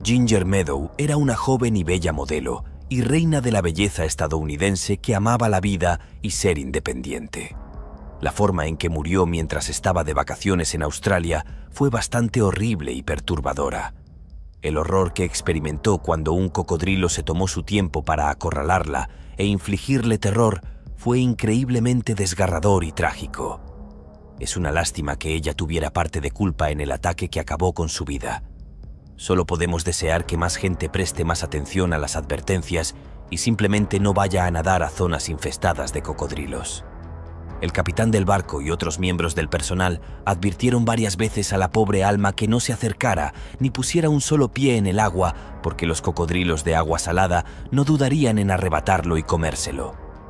Ginger Meadow era una joven y bella modelo y reina de la belleza estadounidense que amaba la vida y ser independiente. La forma en que murió mientras estaba de vacaciones en Australia fue bastante horrible y perturbadora. El horror que experimentó cuando un cocodrilo se tomó su tiempo para acorralarla e infligirle terror fue increíblemente desgarrador y trágico. Es una lástima que ella tuviera parte de culpa en el ataque que acabó con su vida. Solo podemos desear que más gente preste más atención a las advertencias y simplemente no vaya a nadar a zonas infestadas de cocodrilos. El capitán del barco y otros miembros del personal advirtieron varias veces a la pobre alma que no se acercara ni pusiera un solo pie en el agua porque los cocodrilos de agua salada no dudarían en arrebatarlo y comérselo.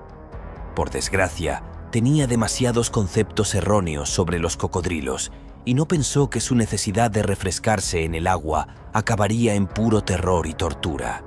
Por desgracia, tenía demasiados conceptos erróneos sobre los cocodrilos y no pensó que su necesidad de refrescarse en el agua acabaría en puro terror y tortura.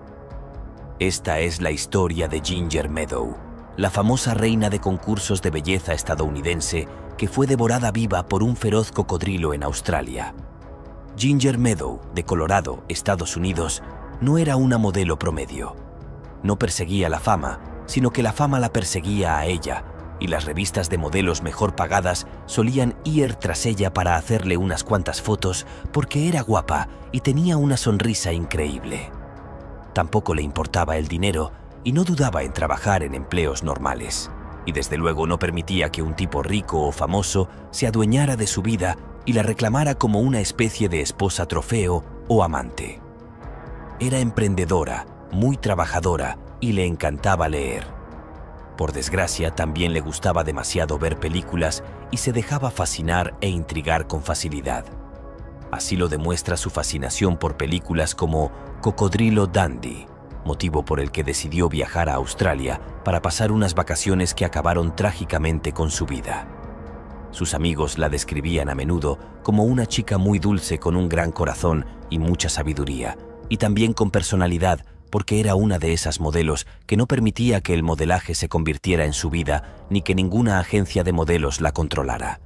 Esta es la historia de Ginger Meadow, la famosa reina de concursos de belleza estadounidense que fue devorada viva por un feroz cocodrilo en Australia. Ginger Meadow, de Colorado, Estados Unidos, no era una modelo promedio. No perseguía la fama, sino que la fama la perseguía a ella, y las revistas de modelos mejor pagadas solían ir tras ella para hacerle unas cuantas fotos porque era guapa y tenía una sonrisa increíble. Tampoco le importaba el dinero y no dudaba en trabajar en empleos normales, y desde luego no permitía que un tipo rico o famoso se adueñara de su vida y la reclamara como una especie de esposa trofeo o amante. Era emprendedora, muy trabajadora y le encantaba leer. Por desgracia, también le gustaba demasiado ver películas y se dejaba fascinar e intrigar con facilidad. Así lo demuestra su fascinación por películas como Cocodrilo Dundee, motivo por el que decidió viajar a Australia para pasar unas vacaciones que acabaron trágicamente con su vida. Sus amigos la describían a menudo como una chica muy dulce con un gran corazón y mucha sabiduría, y también con personalidad, porque era una de esas modelos que no permitía que el modelaje se convirtiera en su vida ni que ninguna agencia de modelos la controlara.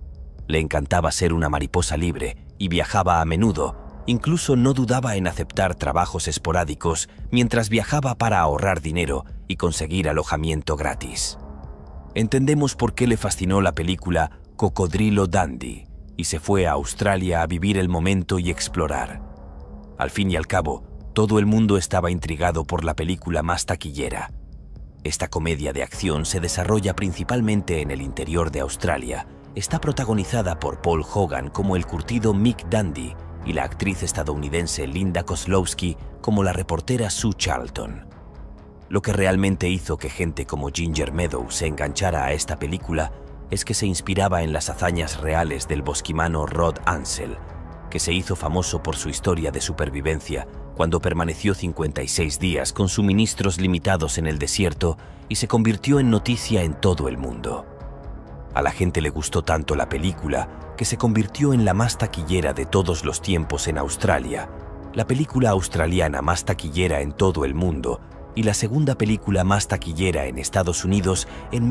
Le encantaba ser una mariposa libre y viajaba a menudo. Incluso no dudaba en aceptar trabajos esporádicos mientras viajaba para ahorrar dinero y conseguir alojamiento gratis. Entendemos por qué le fascinó la película Cocodrilo Dundee y se fue a Australia a vivir el momento y explorar. Al fin y al cabo, todo el mundo estaba intrigado por la película más taquillera. Esta comedia de acción se desarrolla principalmente en el interior de Australia. Está protagonizada por Paul Hogan como el curtido Mick Dundee y la actriz estadounidense Linda Kozlowski como la reportera Sue Charlton. Lo que realmente hizo que gente como Ginger Meadow se enganchara a esta película es que se inspiraba en las hazañas reales del bosquimano Rod Ansell, que se hizo famoso por su historia de supervivencia cuando permaneció 56 días con suministros limitados en el desierto y se convirtió en noticia en todo el mundo. A la gente le gustó tanto la película que se convirtió en la más taquillera de todos los tiempos en Australia, la película australiana más taquillera en todo el mundo y la segunda película más taquillera en Estados Unidos en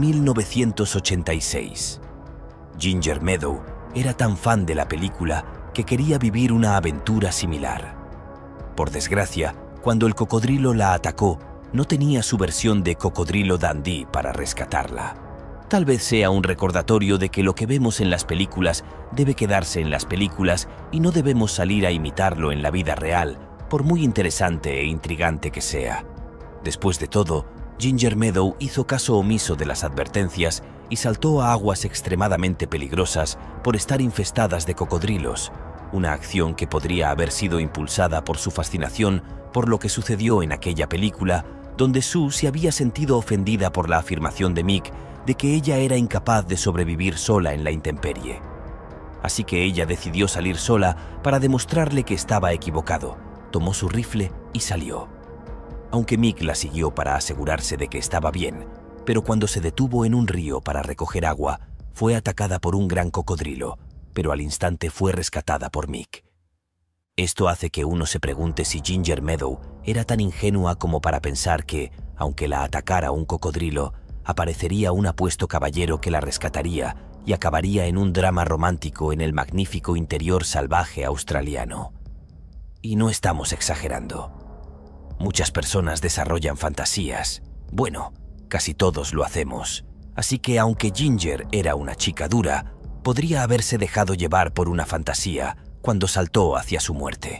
1986. Ginger Meadow era tan fan de la película que quería vivir una aventura similar. Por desgracia, cuando el cocodrilo la atacó, no tenía su versión de Cocodrilo Dundee para rescatarla. Tal vez sea un recordatorio de que lo que vemos en las películas debe quedarse en las películas y no debemos salir a imitarlo en la vida real, por muy interesante e intrigante que sea. Después de todo, Ginger Meadow hizo caso omiso de las advertencias y saltó a aguas extremadamente peligrosas por estar infestadas de cocodrilos, una acción que podría haber sido impulsada por su fascinación por lo que sucedió en aquella película, donde Sue se había sentido ofendida por la afirmación de Mick de que ella era incapaz de sobrevivir sola en la intemperie. Así que ella decidió salir sola para demostrarle que estaba equivocado, tomó su rifle y salió. Aunque Mick la siguió para asegurarse de que estaba bien, pero cuando se detuvo en un río para recoger agua, fue atacada por un gran cocodrilo, pero al instante fue rescatada por Mick. Esto hace que uno se pregunte si Ginger Meadow era tan ingenua como para pensar que, aunque la atacara un cocodrilo, aparecería un apuesto caballero que la rescataría y acabaría en un drama romántico en el magnífico interior salvaje australiano. Y no estamos exagerando. Muchas personas desarrollan fantasías. Bueno, casi todos lo hacemos. Así que aunque Ginger era una chica dura, podría haberse dejado llevar por una fantasía cuando saltó hacia su muerte.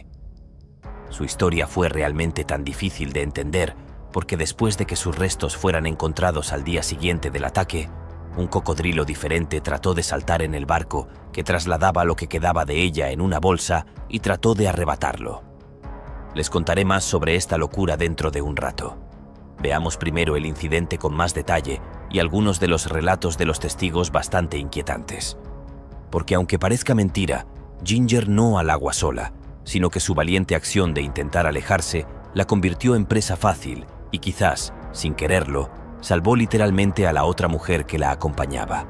Su historia fue realmente tan difícil de entender porque después de que sus restos fueran encontrados al día siguiente del ataque, un cocodrilo diferente trató de saltar en el barco que trasladaba lo que quedaba de ella en una bolsa y trató de arrebatarlo. Les contaré más sobre esta locura dentro de un rato. Veamos primero el incidente con más detalle y algunos de los relatos de los testigos bastante inquietantes. Porque aunque parezca mentira, Ginger no al agua sola, sino que su valiente acción de intentar alejarse la convirtió en presa fácil y quizás, sin quererlo, salvó literalmente a la otra mujer que la acompañaba.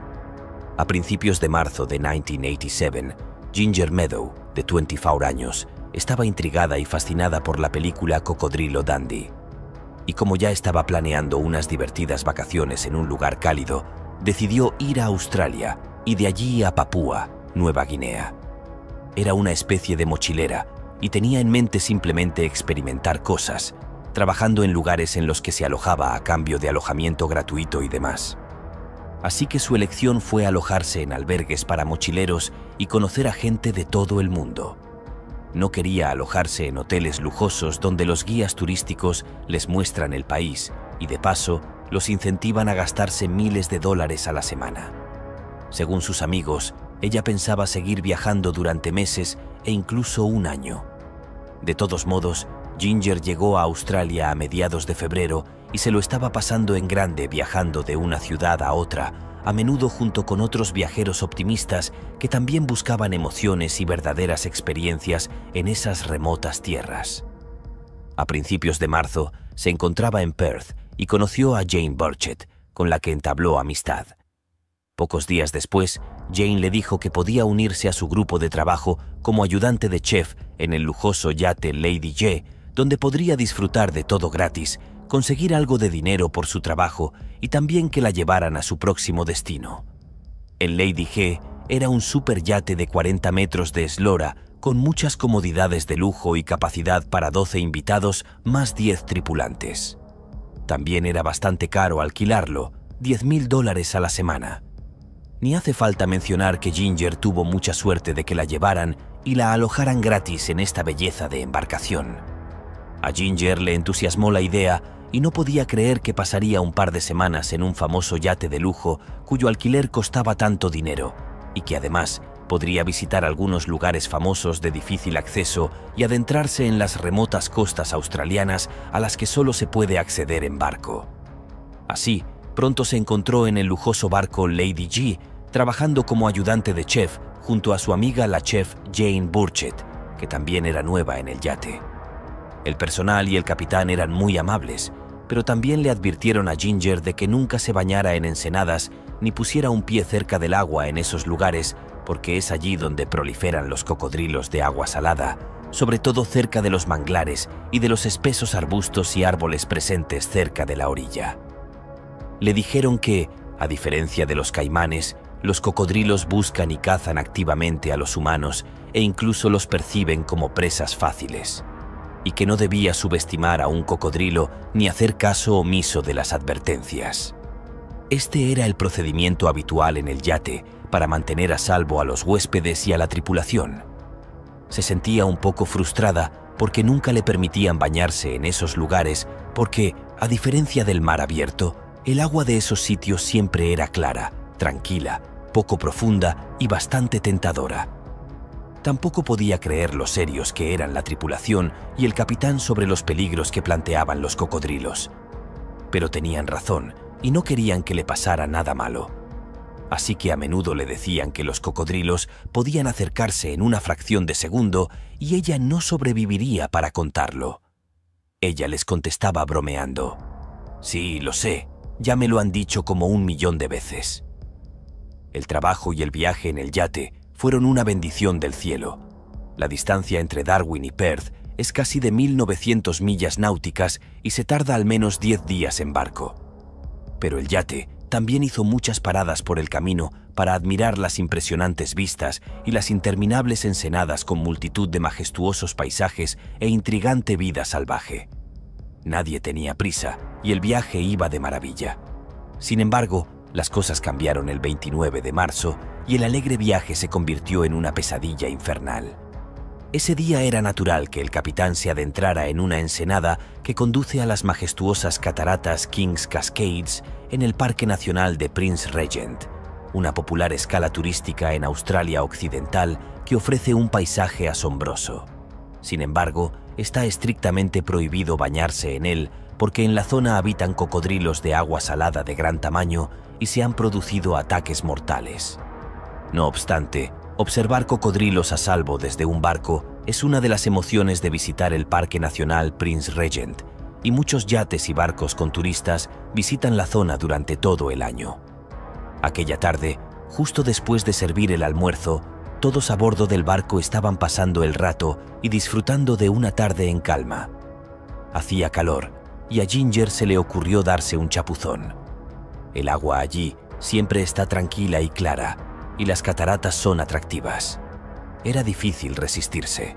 A principios de marzo de 1987, Ginger Meadow, de 24 años, estaba intrigada y fascinada por la película Cocodrilo Dundee. Y como ya estaba planeando unas divertidas vacaciones en un lugar cálido, decidió ir a Australia y de allí a Papúa, Nueva Guinea. Era una especie de mochilera y tenía en mente simplemente experimentar cosas, trabajando en lugares en los que se alojaba a cambio de alojamiento gratuito y demás. Así que su elección fue alojarse en albergues para mochileros y conocer a gente de todo el mundo. No quería alojarse en hoteles lujosos donde los guías turísticos les muestran el país y de paso los incentivan a gastarse miles de dólares a la semana. Según sus amigos, ella pensaba seguir viajando durante meses e incluso un año. De todos modos, Ginger llegó a Australia a mediados de febrero y se lo estaba pasando en grande viajando de una ciudad a otra, a menudo junto con otros viajeros optimistas que también buscaban emociones y verdaderas experiencias en esas remotas tierras. A principios de marzo se encontraba en Perth y conoció a Jane Burchett, con la que entabló amistad. Pocos días después, Jane le dijo que podía unirse a su grupo de trabajo como ayudante de chef en el lujoso yate Lady J, donde podría disfrutar de todo gratis, conseguir algo de dinero por su trabajo y también que la llevaran a su próximo destino. El Lady G era un superyate de 40 metros de eslora con muchas comodidades de lujo y capacidad para 12 invitados más 10 tripulantes. También era bastante caro alquilarlo, $10,000 a la semana. Ni hace falta mencionar que Ginger tuvo mucha suerte de que la llevaran y la alojaran gratis en esta belleza de embarcación. A Ginger le entusiasmó la idea y no podía creer que pasaría un par de semanas en un famoso yate de lujo cuyo alquiler costaba tanto dinero y que además podría visitar algunos lugares famosos de difícil acceso y adentrarse en las remotas costas australianas a las que solo se puede acceder en barco. Así, pronto se encontró en el lujoso barco Lady G, trabajando como ayudante de chef junto a su amiga la chef Jane Burchett, que también era nueva en el yate. El personal y el capitán eran muy amables, pero también le advirtieron a Ginger de que nunca se bañara en ensenadas ni pusiera un pie cerca del agua en esos lugares porque es allí donde proliferan los cocodrilos de agua salada, sobre todo cerca de los manglares y de los espesos arbustos y árboles presentes cerca de la orilla. Le dijeron que, a diferencia de los caimanes, los cocodrilos buscan y cazan activamente a los humanos e incluso los perciben como presas fáciles, y que no debía subestimar a un cocodrilo ni hacer caso omiso de las advertencias. Este era el procedimiento habitual en el yate para mantener a salvo a los huéspedes y a la tripulación. Se sentía un poco frustrada porque nunca le permitían bañarse en esos lugares porque, a diferencia del mar abierto, el agua de esos sitios siempre era clara, tranquila, poco profunda y bastante tentadora. Tampoco podía creer lo serios que eran la tripulación y el capitán sobre los peligros que planteaban los cocodrilos. Pero tenían razón y no querían que le pasara nada malo. Así que a menudo le decían que los cocodrilos podían acercarse en una fracción de segundo y ella no sobreviviría para contarlo. Ella les contestaba bromeando: «Sí, lo sé, ya me lo han dicho como 1.000.000 de veces». El trabajo y el viaje en el yate fueron una bendición del cielo. La distancia entre Darwin y Perth es casi de 1.900 millas náuticas y se tarda al menos 10 días en barco. Pero el yate también hizo muchas paradas por el camino para admirar las impresionantes vistas y las interminables ensenadas con multitud de majestuosos paisajes e intrigante vida salvaje. Nadie tenía prisa y el viaje iba de maravilla. Sin embargo, las cosas cambiaron el 29 de marzo y el alegre viaje se convirtió en una pesadilla infernal. Ese día era natural que el capitán se adentrara en una ensenada que conduce a las majestuosas cataratas King's Cascades en el Parque Nacional de Prince Regent, una popular escala turística en Australia Occidental que ofrece un paisaje asombroso. Sin embargo, está estrictamente prohibido bañarse en él porque en la zona habitan cocodrilos de agua salada de gran tamaño y se han producido ataques mortales. No obstante, observar cocodrilos a salvo desde un barco es una de las emociones de visitar el Parque Nacional Prince Regent, y muchos yates y barcos con turistas visitan la zona durante todo el año. Aquella tarde, justo después de servir el almuerzo, todos a bordo del barco estaban pasando el rato y disfrutando de una tarde en calma. Hacía calor y a Ginger se le ocurrió darse un chapuzón. El agua allí siempre está tranquila y clara, y las cataratas son atractivas. Era difícil resistirse.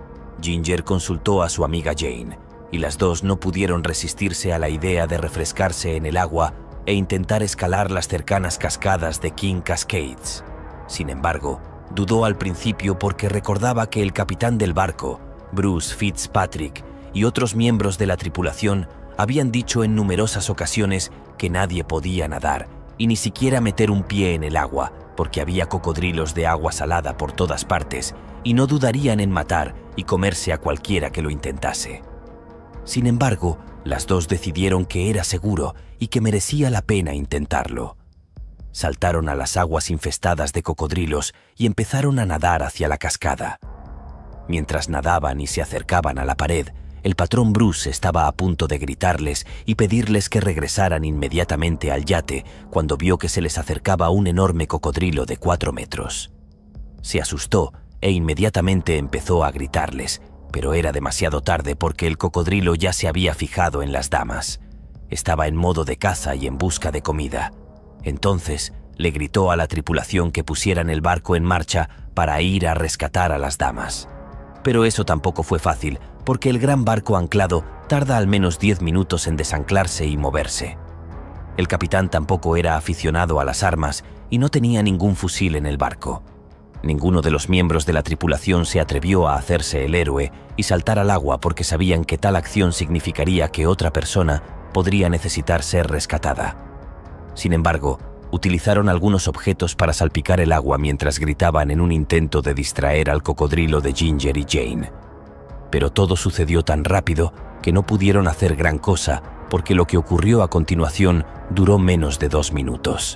Ginger consultó a su amiga Jane, y las dos no pudieron resistirse a la idea de refrescarse en el agua e intentar escalar las cercanas cascadas de King Cascades. Sin embargo, dudó al principio porque recordaba que el capitán del barco, Bruce Fitzpatrick, y otros miembros de la tripulación habían dicho en numerosas ocasiones que nadie podía nadar y ni siquiera meter un pie en el agua porque había cocodrilos de agua salada por todas partes y no dudarían en matar y comerse a cualquiera que lo intentase. Sin embargo, las dos decidieron que era seguro y que merecía la pena intentarlo. Saltaron a las aguas infestadas de cocodrilos y empezaron a nadar hacia la cascada. Mientras nadaban y se acercaban a la pared, el patrón Bruce estaba a punto de gritarles y pedirles que regresaran inmediatamente al yate cuando vio que se les acercaba un enorme cocodrilo de 4 metros. Se asustó e inmediatamente empezó a gritarles, pero era demasiado tarde porque el cocodrilo ya se había fijado en las damas. Estaba en modo de caza y en busca de comida. Entonces le gritó a la tripulación que pusieran el barco en marcha para ir a rescatar a las damas. Pero eso tampoco fue fácil, porque el gran barco anclado tarda al menos 10 minutos en desanclarse y moverse. El capitán tampoco era aficionado a las armas y no tenía ningún fusil en el barco. Ninguno de los miembros de la tripulación se atrevió a hacerse el héroe y saltar al agua porque sabían que tal acción significaría que otra persona podría necesitar ser rescatada. Sin embargo, utilizaron algunos objetos para salpicar el agua mientras gritaban en un intento de distraer al cocodrilo de Ginger y Jane. Pero todo sucedió tan rápido que no pudieron hacer gran cosa porque lo que ocurrió a continuación duró menos de 2 minutos.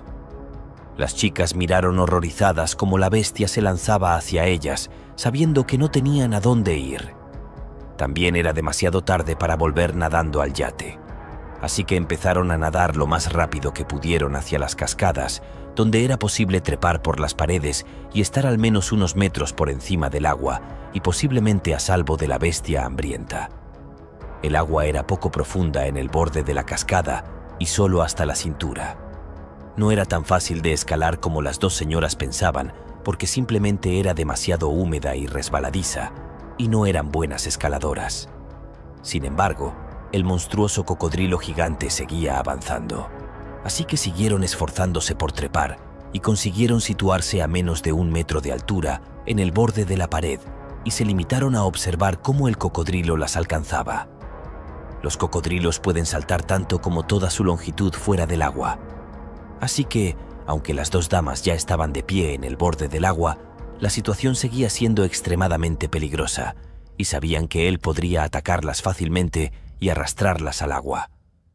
Las chicas miraron horrorizadas como la bestia se lanzaba hacia ellas, sabiendo que no tenían a dónde ir. También era demasiado tarde para volver nadando al yate. Así que empezaron a nadar lo más rápido que pudieron hacia las cascadas, donde era posible trepar por las paredes y estar al menos unos metros por encima del agua y posiblemente a salvo de la bestia hambrienta. El agua era poco profunda en el borde de la cascada y solo hasta la cintura. No era tan fácil de escalar como las dos señoras pensaban, porque simplemente era demasiado húmeda y resbaladiza, y no eran buenas escaladoras. Sin embargo, el monstruoso cocodrilo gigante seguía avanzando. Así que siguieron esforzándose por trepar y consiguieron situarse a menos de 1 metro de altura en el borde de la pared y se limitaron a observar cómo el cocodrilo las alcanzaba. Los cocodrilos pueden saltar tanto como toda su longitud fuera del agua. Así que, aunque las dos damas ya estaban de pie en el borde del agua, la situación seguía siendo extremadamente peligrosa y sabían que él podría atacarlas fácilmente y arrastrarlas al agua.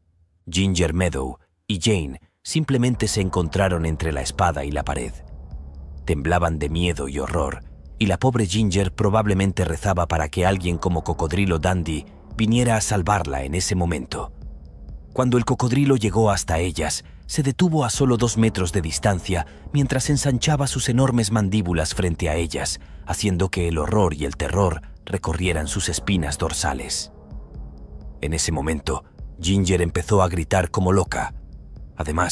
Ginger Meadow y Jane simplemente se encontraron entre la espada y la pared. Temblaban de miedo y horror, y la pobre Ginger probablemente rezaba para que alguien como Cocodrilo Dundee viniera a salvarla en ese momento. Cuando el cocodrilo llegó hasta ellas, se detuvo a solo 2 metros de distancia mientras ensanchaba sus enormes mandíbulas frente a ellas, haciendo que el horror y el terror recorrieran sus espinas dorsales. En ese momento, Ginger empezó a gritar como loca. Además,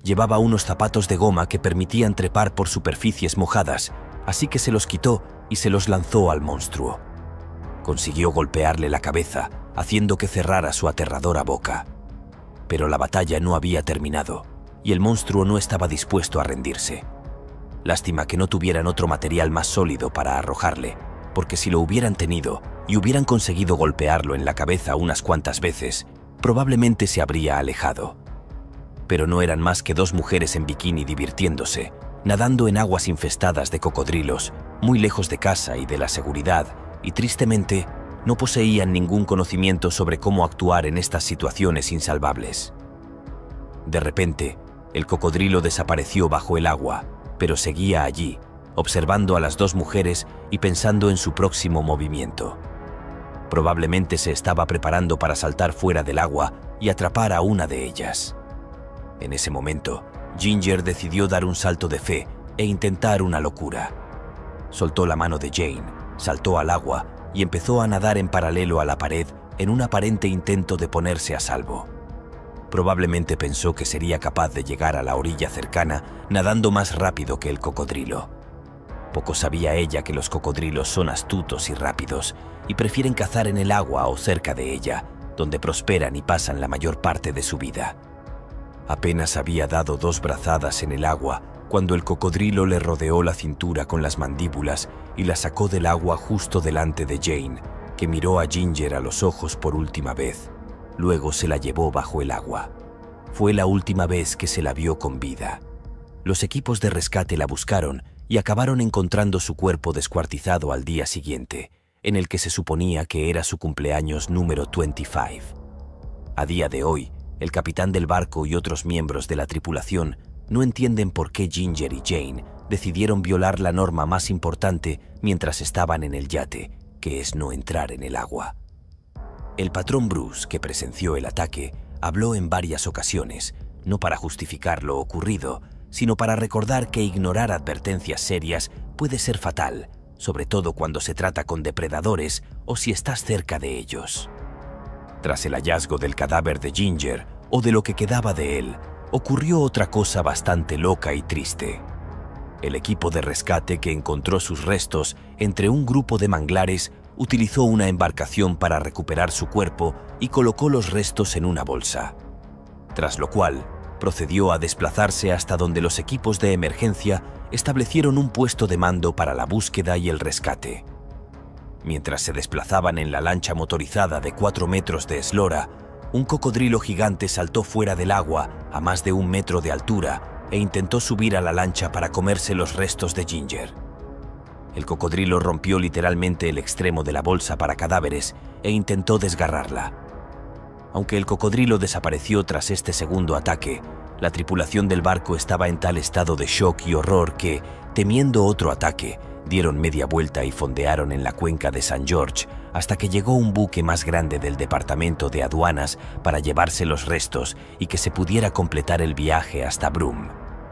Llevaba unos zapatos de goma que permitían trepar por superficies mojadas, así que se los quitó y se los lanzó al monstruo. Consiguió golpearle la cabeza, haciendo que cerrara su aterradora boca. Pero la batalla no había terminado, y el monstruo no estaba dispuesto a rendirse. Lástima que no tuvieran otro material más sólido para arrojarle, porque si lo hubieran tenido y hubieran conseguido golpearlo en la cabeza unas cuantas veces, probablemente se habría alejado. Pero no eran más que dos mujeres en bikini divirtiéndose, nadando en aguas infestadas de cocodrilos, muy lejos de casa y de la seguridad, y tristemente no poseían ningún conocimiento sobre cómo actuar en estas situaciones insalvables. De repente, el cocodrilo desapareció bajo el agua, pero seguía allí, observando a las dos mujeres y pensando en su próximo movimiento. Probablemente se estaba preparando para saltar fuera del agua y atrapar a una de ellas. En ese momento, Ginger decidió dar un salto de fe e intentar una locura. Soltó la mano de Jane, saltó al agua y empezó a nadar en paralelo a la pared en un aparente intento de ponerse a salvo. Probablemente pensó que sería capaz de llegar a la orilla cercana nadando más rápido que el cocodrilo. Poco sabía ella que los cocodrilos son astutos y rápidos y prefieren cazar en el agua o cerca de ella, donde prosperan y pasan la mayor parte de su vida. Apenas había dado 2 brazadas en el agua cuando el cocodrilo le rodeó la cintura con las mandíbulas y la sacó del agua justo delante de Jane, que miró a Ginger a los ojos por última vez. Luego se la llevó bajo el agua. Fue la última vez que se la vio con vida. Los equipos de rescate la buscaron y acabaron encontrando su cuerpo descuartizado al día siguiente, en el que se suponía que era su cumpleaños número 25. A día de hoy, el capitán del barco y otros miembros de la tripulación no entienden por qué Ginger y Jane decidieron violar la norma más importante mientras estaban en el yate, que es no entrar en el agua. El patrón Bruce, que presenció el ataque, habló en varias ocasiones, no para justificar lo ocurrido, sino para recordar que ignorar advertencias serias puede ser fatal, sobre todo cuando se trata con depredadores o si estás cerca de ellos. Tras el hallazgo del cadáver de Ginger, o de lo que quedaba de él, ocurrió otra cosa bastante loca y triste. El equipo de rescate que encontró sus restos entre un grupo de manglares utilizó una embarcación para recuperar su cuerpo y colocó los restos en una bolsa. Tras lo cual, procedió a desplazarse hasta donde los equipos de emergencia establecieron un puesto de mando para la búsqueda y el rescate. Mientras se desplazaban en la lancha motorizada de 4 metros de eslora, un cocodrilo gigante saltó fuera del agua a más de 1 metro de altura e intentó subir a la lancha para comerse los restos de Ginger. El cocodrilo rompió literalmente el extremo de la bolsa para cadáveres e intentó desgarrarla. Aunque el cocodrilo desapareció tras este segundo ataque, la tripulación del barco estaba en tal estado de shock y horror que, temiendo otro ataque, dieron media vuelta y fondearon en la cuenca de St. George hasta que llegó un buque más grande del Departamento de Aduanas para llevarse los restos y que se pudiera completar el viaje hasta Broome.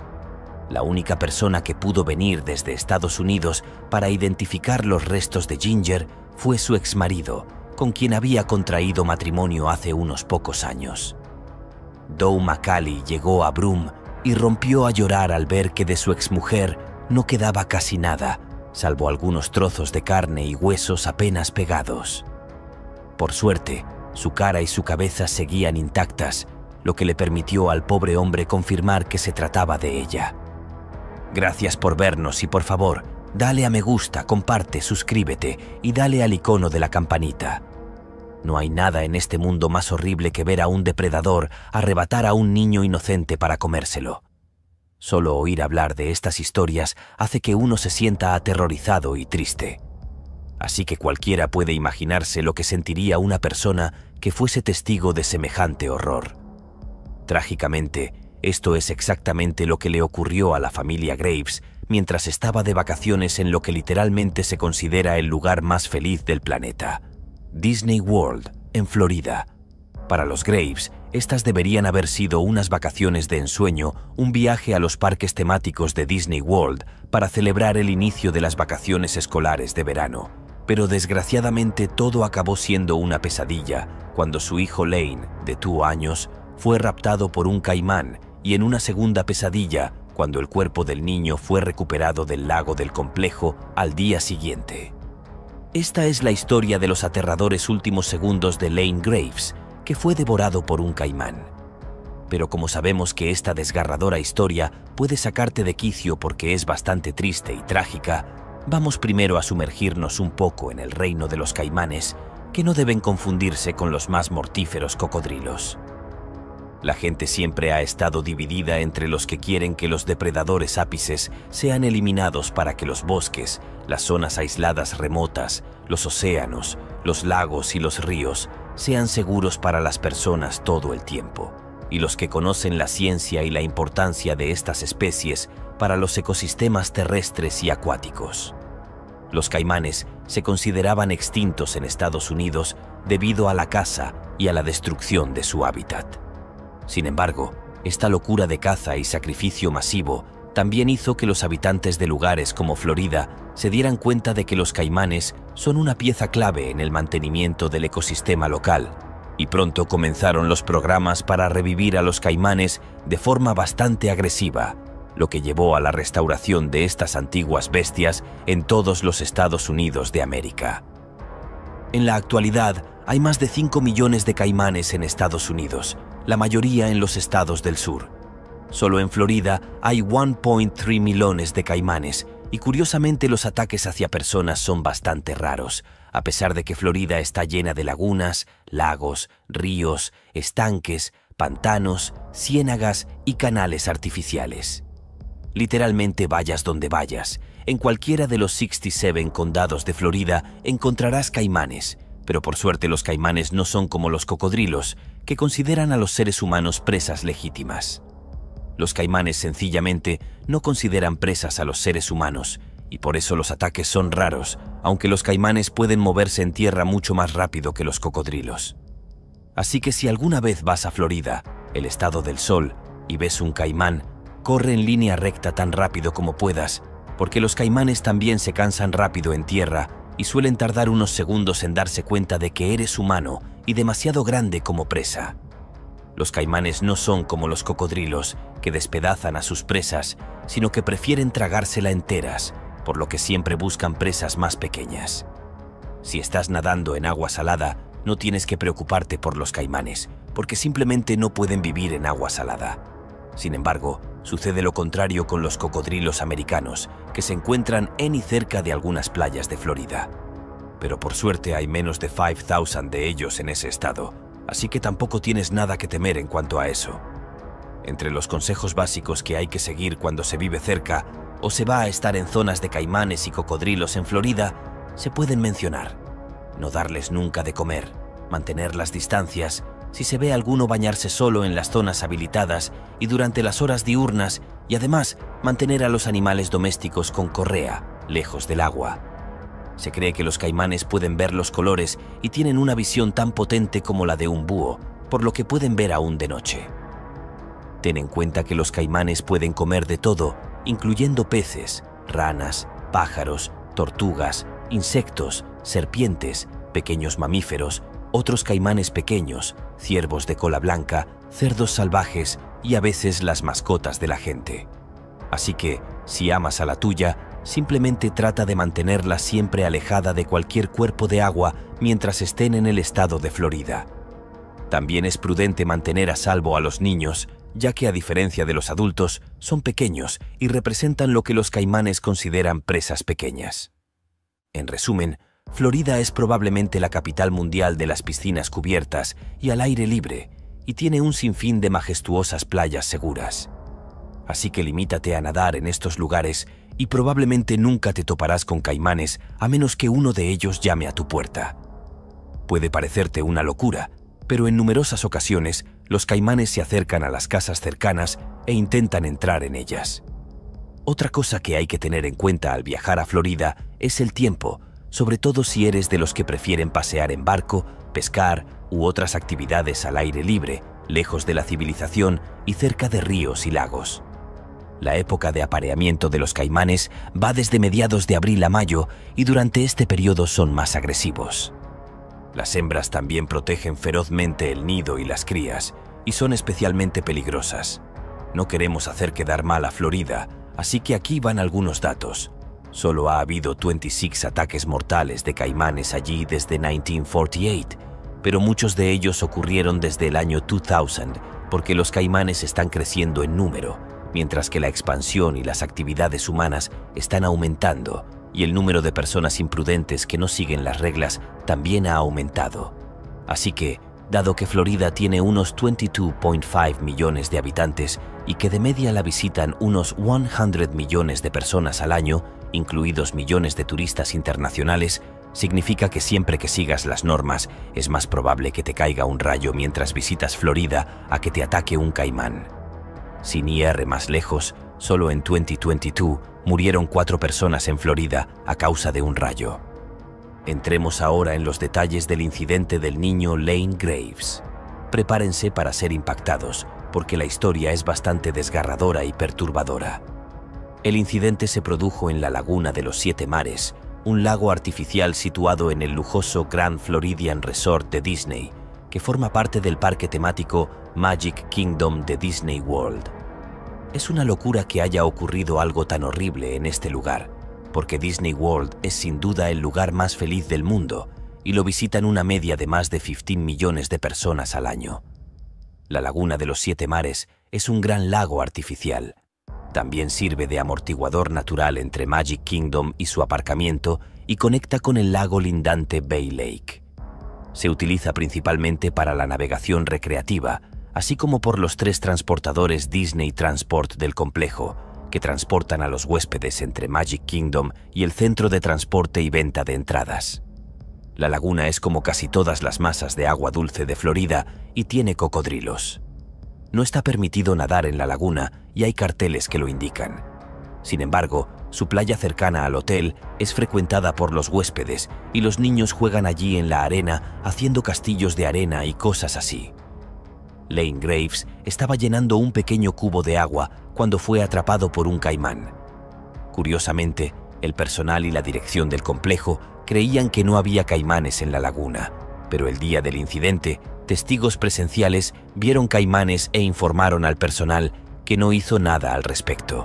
La única persona que pudo venir desde Estados Unidos para identificar los restos de Ginger fue su exmarido, con quien había contraído matrimonio hace unos pocos años. Doe McCally llegó a Broome y rompió a llorar al ver que de su exmujer no quedaba casi nada, salvo algunos trozos de carne y huesos apenas pegados. Por suerte, su cara y su cabeza seguían intactas, lo que le permitió al pobre hombre confirmar que se trataba de ella. Gracias por vernos y por favor, dale a me gusta, comparte, suscríbete y dale al icono de la campanita. No hay nada en este mundo más horrible que ver a un depredador arrebatar a un niño inocente para comérselo. Solo oír hablar de estas historias hace que uno se sienta aterrorizado y triste. Así que cualquiera puede imaginarse lo que sentiría una persona que fuese testigo de semejante horror. Trágicamente, esto es exactamente lo que le ocurrió a la familia Graves mientras estaba de vacaciones en lo que literalmente se considera el lugar más feliz del planeta, Disney World, en Florida. Para los Graves, estas deberían haber sido unas vacaciones de ensueño, un viaje a los parques temáticos de Disney World para celebrar el inicio de las vacaciones escolares de verano. Pero desgraciadamente todo acabó siendo una pesadilla cuando su hijo Lane, de 2 años, fue raptado por un caimán y en una segunda pesadilla cuando el cuerpo del niño fue recuperado del lago del complejo al día siguiente. Esta es la historia de los aterradores últimos segundos de Lane Graves, que fue devorado por un caimán. Pero como sabemos que esta desgarradora historia puede sacarte de quicio porque es bastante triste y trágica, vamos primero a sumergirnos un poco en el reino de los caimanes, que no deben confundirse con los más mortíferos cocodrilos. La gente siempre ha estado dividida entre los que quieren que los depredadores ápices sean eliminados para que los bosques, las zonas aisladas remotas, los océanos, los lagos y los ríos sean seguros para las personas todo el tiempo, y los que conocen la ciencia y la importancia de estas especies para los ecosistemas terrestres y acuáticos. Los caimanes se consideraban extintos en Estados Unidos debido a la caza y a la destrucción de su hábitat. Sin embargo, esta locura de caza y sacrificio masivo también hizo que los habitantes de lugares como Florida se dieran cuenta de que los caimanes son una pieza clave en el mantenimiento del ecosistema local, y pronto comenzaron los programas para revivir a los caimanes de forma bastante agresiva, lo que llevó a la restauración de estas antiguas bestias en todos los Estados Unidos de América. En la actualidad, hay más de 5 millones de caimanes en Estados Unidos, la mayoría en los estados del sur. Solo en Florida hay 1.3 millones de caimanes, y curiosamente los ataques hacia personas son bastante raros, a pesar de que Florida está llena de lagunas, lagos, ríos, estanques, pantanos, ciénagas y canales artificiales. Literalmente vayas donde vayas, en cualquiera de los 67 condados de Florida encontrarás caimanes, pero por suerte los caimanes no son como los cocodrilos, que consideran a los seres humanos presas legítimas. Los caimanes sencillamente no consideran presas a los seres humanos, y por eso los ataques son raros, aunque los caimanes pueden moverse en tierra mucho más rápido que los cocodrilos. Así que si alguna vez vas a Florida, el estado del sol, y ves un caimán, corre en línea recta tan rápido como puedas, porque los caimanes también se cansan rápido en tierra y suelen tardar unos segundos en darse cuenta de que eres humano y demasiado grande como presa. Los caimanes no son como los cocodrilos, que despedazan a sus presas, sino que prefieren tragársela enteras, por lo que siempre buscan presas más pequeñas. Si estás nadando en agua salada, no tienes que preocuparte por los caimanes, porque simplemente no pueden vivir en agua salada. Sin embargo, sucede lo contrario con los cocodrilos americanos, que se encuentran en y cerca de algunas playas de Florida. Pero por suerte hay menos de 5,000 de ellos en ese estado, así que tampoco tienes nada que temer en cuanto a eso. Entre los consejos básicos que hay que seguir cuando se vive cerca o se va a estar en zonas de caimanes y cocodrilos en Florida, se pueden mencionar: no darles nunca de comer, mantener las distancias, si se ve a alguno bañarse solo en las zonas habilitadas y durante las horas diurnas, y además mantener a los animales domésticos con correa, lejos del agua. Se cree que los caimanes pueden ver los colores y tienen una visión tan potente como la de un búho, por lo que pueden ver aún de noche. Ten en cuenta que los caimanes pueden comer de todo, incluyendo peces, ranas, pájaros, tortugas, insectos, serpientes, pequeños mamíferos, otros caimanes pequeños, ciervos de cola blanca, cerdos salvajes y a veces las mascotas de la gente. Así que, si amas a la tuya, simplemente trata de mantenerla siempre alejada de cualquier cuerpo de agua mientras estén en el estado de Florida. También es prudente mantener a salvo a los niños, ya que a diferencia de los adultos, son pequeños y representan lo que los caimanes consideran presas pequeñas. En resumen, Florida es probablemente la capital mundial de las piscinas cubiertas y al aire libre, y tiene un sinfín de majestuosas playas seguras. Así que limítate a nadar en estos lugares y probablemente nunca te toparás con caimanes a menos que uno de ellos llame a tu puerta. Puede parecerte una locura, pero en numerosas ocasiones los caimanes se acercan a las casas cercanas e intentan entrar en ellas. Otra cosa que hay que tener en cuenta al viajar a Florida es el tiempo, sobre todo si eres de los que prefieren pasear en barco, pescar u otras actividades al aire libre, lejos de la civilización y cerca de ríos y lagos. La época de apareamiento de los caimanes va desde mediados de abril a mayo y durante este periodo son más agresivos. Las hembras también protegen ferozmente el nido y las crías y son especialmente peligrosas. No queremos hacer quedar mal a Florida, así que aquí van algunos datos. Solo ha habido 26 ataques mortales de caimanes allí desde 1948, pero muchos de ellos ocurrieron desde el año 2000 porque los caimanes están creciendo en número, mientras que la expansión y las actividades humanas están aumentando y el número de personas imprudentes que no siguen las reglas también ha aumentado. Así que, dado que Florida tiene unos 22.5 millones de habitantes y que de media la visitan unos 100 millones de personas al año, incluidos millones de turistas internacionales, significa que siempre que sigas las normas es más probable que te caiga un rayo mientras visitas Florida a que te ataque un caimán. Sin ir más lejos, solo en 2022 murieron 4 personas en Florida a causa de un rayo. Entremos ahora en los detalles del incidente del niño Lane Graves. Prepárense para ser impactados, porque la historia es bastante desgarradora y perturbadora. El incidente se produjo en la Laguna de los 7 Mares, un lago artificial situado en el lujoso Grand Floridian Resort de Disney, que forma parte del parque temático Magic Kingdom de Disney World. Es una locura que haya ocurrido algo tan horrible en este lugar, porque Disney World es sin duda el lugar más feliz del mundo y lo visitan una media de más de 15 millones de personas al año. La Laguna de los 7 Mares es un gran lago artificial. También sirve de amortiguador natural entre Magic Kingdom y su aparcamiento y conecta con el lago lindante Bay Lake. Se utiliza principalmente para la navegación recreativa, así como por los 3 transportadores Disney Transport del complejo, que transportan a los huéspedes entre Magic Kingdom y el centro de transporte y venta de entradas. La laguna es como casi todas las masas de agua dulce de Florida y tiene cocodrilos. No está permitido nadar en la laguna y hay carteles que lo indican. Sin embargo, su playa cercana al hotel es frecuentada por los huéspedes y los niños juegan allí en la arena haciendo castillos de arena y cosas así. Lane Graves estaba llenando un pequeño cubo de agua cuando fue atrapado por un caimán. Curiosamente, el personal y la dirección del complejo creían que no había caimanes en la laguna, pero el día del incidente, testigos presenciales vieron caimanes e informaron al personal que no hizo nada al respecto.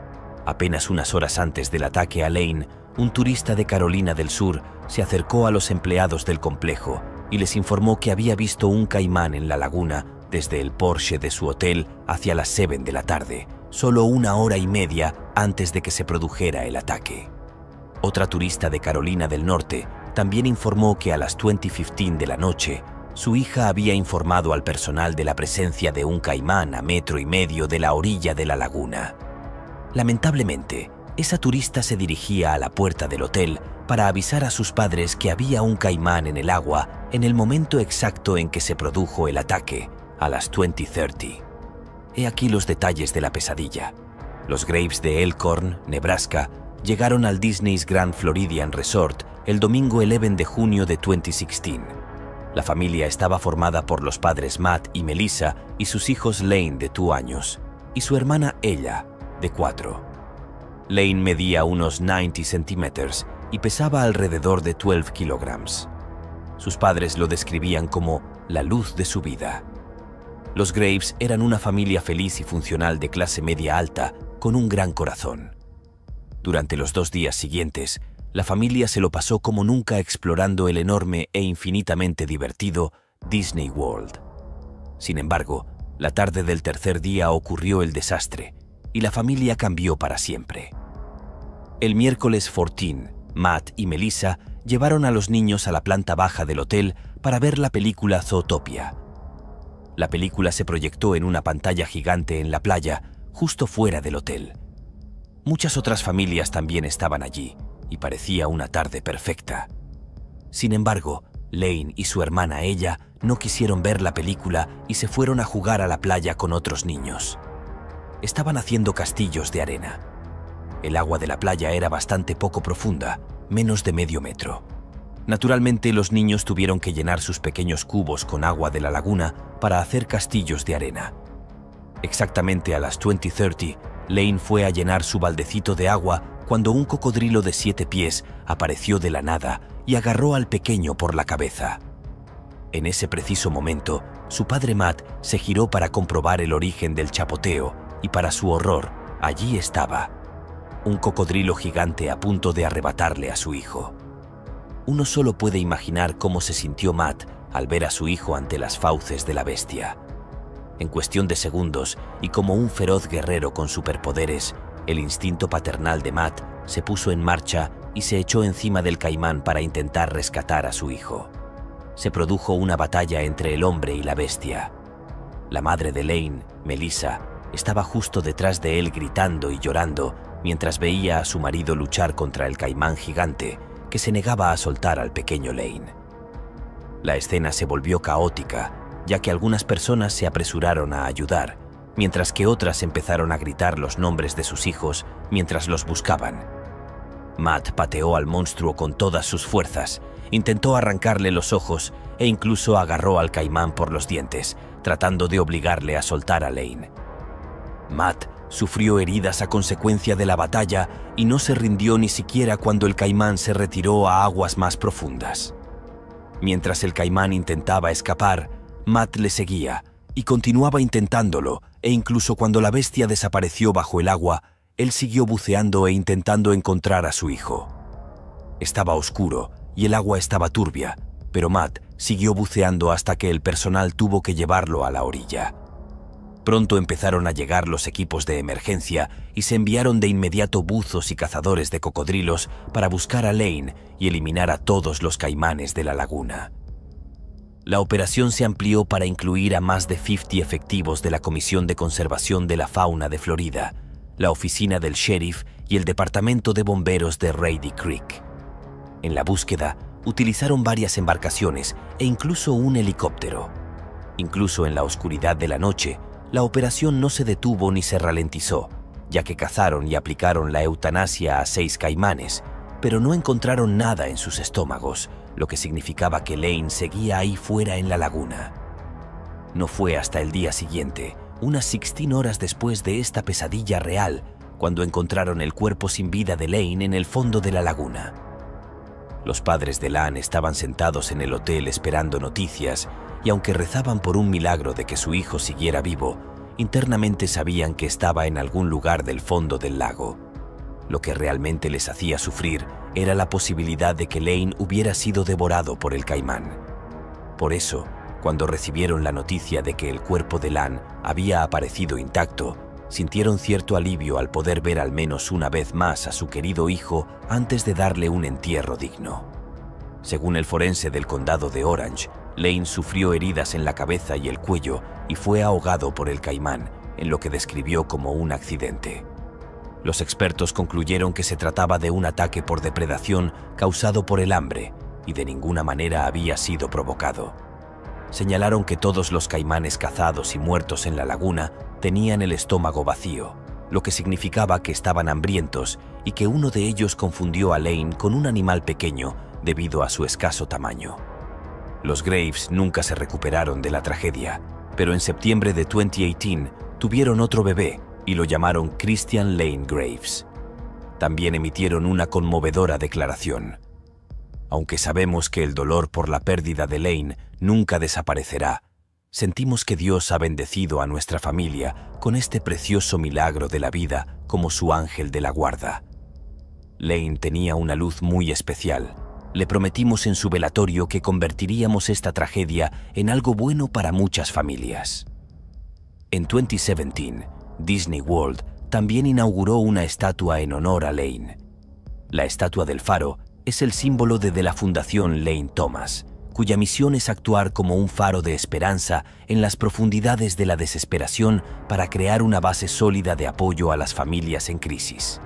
Apenas unas horas antes del ataque a Lane, un turista de Carolina del Sur se acercó a los empleados del complejo y les informó que había visto un caimán en la laguna desde el porche de su hotel hacia las 7 de la tarde, solo 1 hora y media antes de que se produjera el ataque. Otra turista de Carolina del Norte también informó que a las 20:15 de la noche, su hija había informado al personal de la presencia de un caimán a 1,5 metros de la orilla de la laguna. Lamentablemente, esa turista se dirigía a la puerta del hotel para avisar a sus padres que había un caimán en el agua en el momento exacto en que se produjo el ataque, a las 20:30. He aquí los detalles de la pesadilla. Los Graves de Elkhorn, Nebraska, llegaron al Disney's Grand Floridian Resort el domingo 11 de junio de 2016. La familia estaba formada por los padres Matt y Melissa y sus hijos Lane, de 2 años, y su hermana Ella, de 4. Lane medía unos 90 centímetros y pesaba alrededor de 12 kilogramos. Sus padres lo describían como la luz de su vida. Los Graves eran una familia feliz y funcional de clase media alta con un gran corazón. Durante los 2 días siguientes, la familia se lo pasó como nunca explorando el enorme e infinitamente divertido Disney World. Sin embargo, la tarde del tercer día ocurrió el desastre y la familia cambió para siempre. El miércoles 14, Matt y Melissa llevaron a los niños a la planta baja del hotel para ver la película Zootopia. La película se proyectó en una pantalla gigante en la playa, justo fuera del hotel. Muchas otras familias también estaban allí, y parecía una tarde perfecta. Sin embargo, Lane y su hermana Ella no quisieron ver la película y se fueron a jugar a la playa con otros niños. Estaban haciendo castillos de arena. El agua de la playa era bastante poco profunda, menos de medio metro. Naturalmente, los niños tuvieron que llenar sus pequeños cubos con agua de la laguna para hacer castillos de arena. Exactamente a las 20:30, Lane fue a llenar su baldecito de agua cuando un cocodrilo de 7 pies apareció de la nada y agarró al pequeño por la cabeza. En ese preciso momento, su padre Matt se giró para comprobar el origen del chapoteo y para su horror, allí estaba, un cocodrilo gigante a punto de arrebatarle a su hijo. Uno solo puede imaginar cómo se sintió Matt al ver a su hijo ante las fauces de la bestia. En cuestión de segundos, y como un feroz guerrero con superpoderes, el instinto paternal de Matt se puso en marcha y se echó encima del caimán para intentar rescatar a su hijo. Se produjo una batalla entre el hombre y la bestia. La madre de Lane, Melissa, estaba justo detrás de él gritando y llorando mientras veía a su marido luchar contra el caimán gigante que se negaba a soltar al pequeño Lane. La escena se volvió caótica, ya que algunas personas se apresuraron a ayudar, mientras que otras empezaron a gritar los nombres de sus hijos mientras los buscaban. Matt pateó al monstruo con todas sus fuerzas, intentó arrancarle los ojos e incluso agarró al caimán por los dientes, tratando de obligarle a soltar a Lane. Matt sufrió heridas a consecuencia de la batalla y no se rindió ni siquiera cuando el caimán se retiró a aguas más profundas. Mientras el caimán intentaba escapar, Matt le seguía y continuaba intentándolo, e incluso cuando la bestia desapareció bajo el agua, él siguió buceando e intentando encontrar a su hijo. Estaba oscuro y el agua estaba turbia, pero Matt siguió buceando hasta que el personal tuvo que llevarlo a la orilla. Pronto empezaron a llegar los equipos de emergencia y se enviaron de inmediato buzos y cazadores de cocodrilos para buscar a Lane y eliminar a todos los caimanes de la laguna. La operación se amplió para incluir a más de 50 efectivos de la Comisión de Conservación de la Fauna de Florida, la oficina del sheriff y el departamento de bomberos de Reedy Creek. En la búsqueda, utilizaron varias embarcaciones e incluso un helicóptero. Incluso en la oscuridad de la noche, la operación no se detuvo ni se ralentizó, ya que cazaron y aplicaron la eutanasia a 6 caimanes, pero no encontraron nada en sus estómagos, lo que significaba que Lane seguía ahí fuera en la laguna. No fue hasta el día siguiente, unas 16 horas después de esta pesadilla real, cuando encontraron el cuerpo sin vida de Lane en el fondo de la laguna. Los padres de Lane estaban sentados en el hotel esperando noticias, y aunque rezaban por un milagro de que su hijo siguiera vivo, internamente sabían que estaba en algún lugar del fondo del lago. Lo que realmente les hacía sufrir era la posibilidad de que Lane hubiera sido devorado por el caimán. Por eso, cuando recibieron la noticia de que el cuerpo de Lane había aparecido intacto, sintieron cierto alivio al poder ver al menos una vez más a su querido hijo antes de darle un entierro digno. Según el forense del condado de Orange, Lane sufrió heridas en la cabeza y el cuello y fue ahogado por el caimán, en lo que describió como un accidente. Los expertos concluyeron que se trataba de un ataque por depredación causado por el hambre y de ninguna manera había sido provocado. Señalaron que todos los caimanes cazados y muertos en la laguna tenían el estómago vacío, lo que significaba que estaban hambrientos y que uno de ellos confundió a Lane con un animal pequeño debido a su escaso tamaño. Los Graves nunca se recuperaron de la tragedia, pero en septiembre de 2018 tuvieron otro bebé y lo llamaron Christian Lane Graves. También emitieron una conmovedora declaración. Aunque sabemos que el dolor por la pérdida de Lane nunca desaparecerá, sentimos que Dios ha bendecido a nuestra familia con este precioso milagro de la vida como su ángel de la guarda. Lane tenía una luz muy especial. Le prometimos en su velatorio que convertiríamos esta tragedia en algo bueno para muchas familias. En 2017, Disney World también inauguró una estatua en honor a Lane. La estatua del faro es el símbolo de la Fundación Lane Thomas, cuya misión es actuar como un faro de esperanza en las profundidades de la desesperación para crear una base sólida de apoyo a las familias en crisis.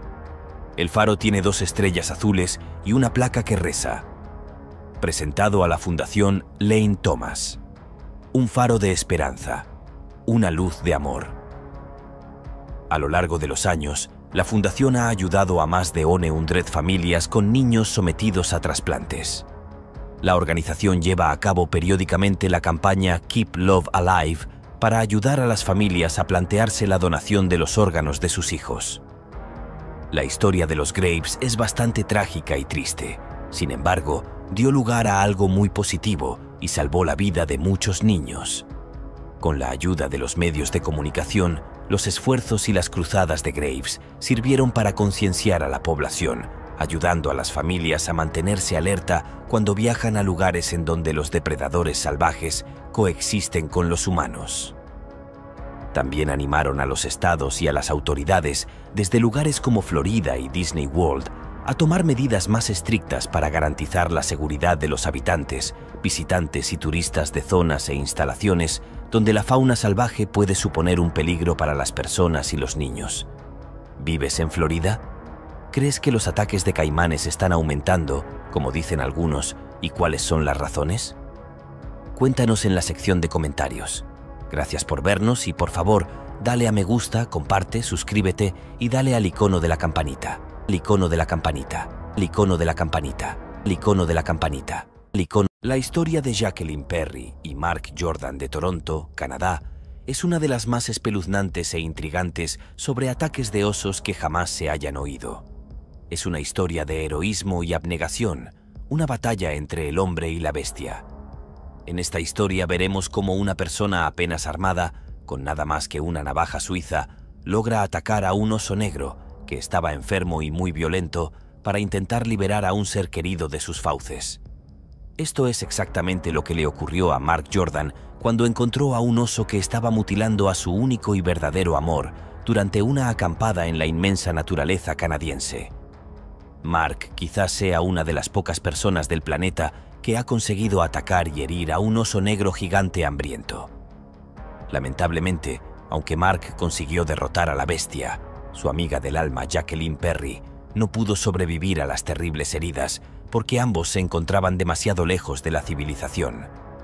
El faro tiene 2 estrellas azules y una placa que reza: presentado a la Fundación Lane Thomas. Un faro de esperanza, una luz de amor. A lo largo de los años, la Fundación ha ayudado a más de 100 familias con niños sometidos a trasplantes. La organización lleva a cabo periódicamente la campaña Keep Love Alive para ayudar a las familias a plantearse la donación de los órganos de sus hijos. La historia de los Graves es bastante trágica y triste. Sin embargo, dio lugar a algo muy positivo y salvó la vida de muchos niños. Con la ayuda de los medios de comunicación, Los esfuerzos y las cruzadas de Graves sirvieron para concienciar a la población, ayudando a las familias a mantenerse alerta cuando viajan a lugares en donde los depredadores salvajes coexisten con los humanos. También animaron a los estados y a las autoridades, desde lugares como Florida y Disney World, a tomar medidas más estrictas para garantizar la seguridad de los habitantes, visitantes y turistas de zonas e instalaciones donde la fauna salvaje puede suponer un peligro para las personas y los niños. ¿Vives en Florida? ¿Crees que los ataques de caimanes están aumentando, como dicen algunos, y cuáles son las razones? Cuéntanos en la sección de comentarios. Gracias por vernos y por favor, dale a me gusta, comparte, suscríbete y dale al icono de la campanita. El icono de la campanita. El icono de la campanita. El icono de la campanita. El icono. La historia de Jacqueline Perry y Mark Jordan de Toronto, Canadá, es una de las más espeluznantes e intrigantes sobre ataques de osos que jamás se hayan oído. Es una historia de heroísmo y abnegación, una batalla entre el hombre y la bestia. En esta historia veremos cómo una persona apenas armada, con nada más que una navaja suiza, logra atacar a un oso negro que estaba enfermo y muy violento para intentar liberar a un ser querido de sus fauces. Esto es exactamente lo que le ocurrió a Mark Jordan cuando encontró a un oso que estaba mutilando a su único y verdadero amor durante una acampada en la inmensa naturaleza canadiense. Mark quizás sea una de las pocas personas del planeta que ha conseguido atacar y herir a un oso negro gigante hambriento. Lamentablemente, aunque Mark consiguió derrotar a la bestia, su amiga del alma Jacqueline Perry no pudo sobrevivir a las terribles heridas porque ambos se encontraban demasiado lejos de la civilización.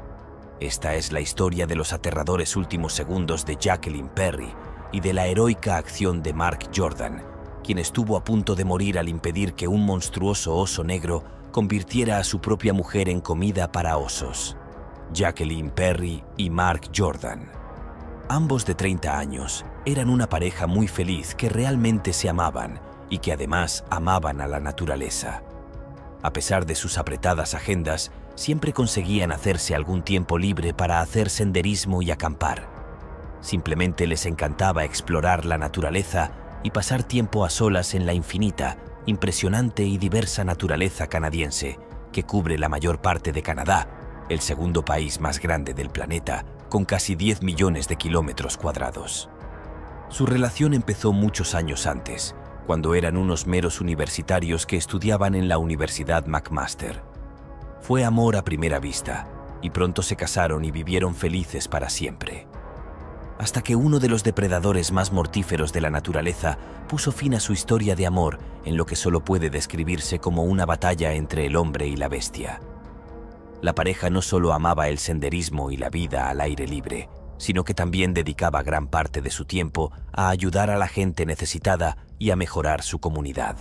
Esta es la historia de los aterradores últimos segundos de Jacqueline Perry y de la heroica acción de Mark Jordan, quien estuvo a punto de morir al impedir que un monstruoso oso negro convirtiera a su propia mujer en comida para osos. Jacqueline Perry y Mark Jordan. Ambos de 30 años, eran una pareja muy feliz que realmente se amaban y que además amaban a la naturaleza. A pesar de sus apretadas agendas, siempre conseguían hacerse algún tiempo libre para hacer senderismo y acampar. Simplemente les encantaba explorar la naturaleza y pasar tiempo a solas en la infinita, impresionante y diversa naturaleza canadiense, que cubre la mayor parte de Canadá, el segundo país más grande del planeta, con casi 10 millones de kilómetros cuadrados. Su relación empezó muchos años antes, cuando eran unos meros universitarios que estudiaban en la Universidad McMaster. Fue amor a primera vista, y pronto se casaron y vivieron felices para siempre. Hasta que uno de los depredadores más mortíferos de la naturaleza puso fin a su historia de amor en lo que solo puede describirse como una batalla entre el hombre y la bestia. La pareja no solo amaba el senderismo y la vida al aire libre, sino que también dedicaba gran parte de su tiempo a ayudar a la gente necesitada y a mejorar su comunidad.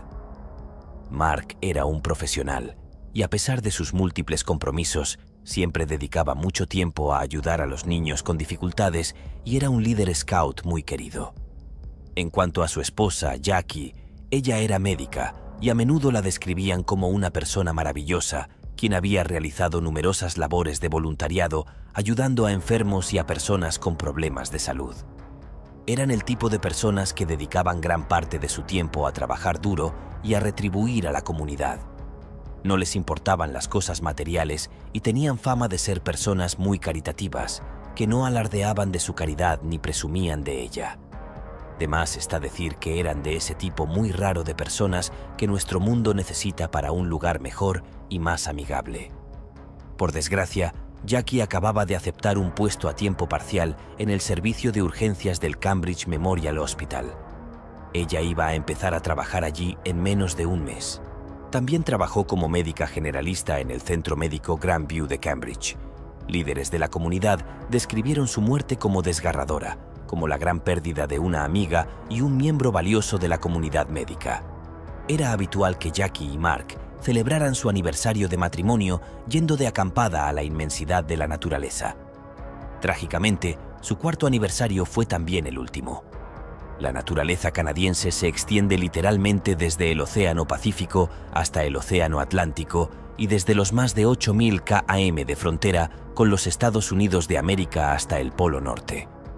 Mark era un profesional, y a pesar de sus múltiples compromisos, siempre dedicaba mucho tiempo a ayudar a los niños con dificultades y era un líder scout muy querido. En cuanto a su esposa, Jackie, ella era médica y a menudo la describían como una persona maravillosa, quien había realizado numerosas labores de voluntariado ayudando a enfermos y a personas con problemas de salud. Eran el tipo de personas que dedicaban gran parte de su tiempo a trabajar duro y a retribuir a la comunidad. No les importaban las cosas materiales y tenían fama de ser personas muy caritativas, que no alardeaban de su caridad ni presumían de ella. De más está decir que eran de ese tipo muy raro de personas que nuestro mundo necesita para un lugar mejor y más amigable. Por desgracia, Jackie acababa de aceptar un puesto a tiempo parcial en el servicio de urgencias del Cambridge Memorial Hospital. Ella iba a empezar a trabajar allí en menos de un mes. También trabajó como médica generalista en el Centro Médico Grandview de Cambridge. Líderes de la comunidad describieron su muerte como desgarradora, como la gran pérdida de una amiga y un miembro valioso de la comunidad médica. Era habitual que Jackie y Mark celebraran su aniversario de matrimonio yendo de acampada a la inmensidad de la naturaleza. Trágicamente, su cuarto aniversario fue también el último. La naturaleza canadiense se extiende literalmente desde el Océano Pacífico hasta el Océano Atlántico y desde los más de 8.000 km de frontera con los Estados Unidos de América hasta el Polo Norte.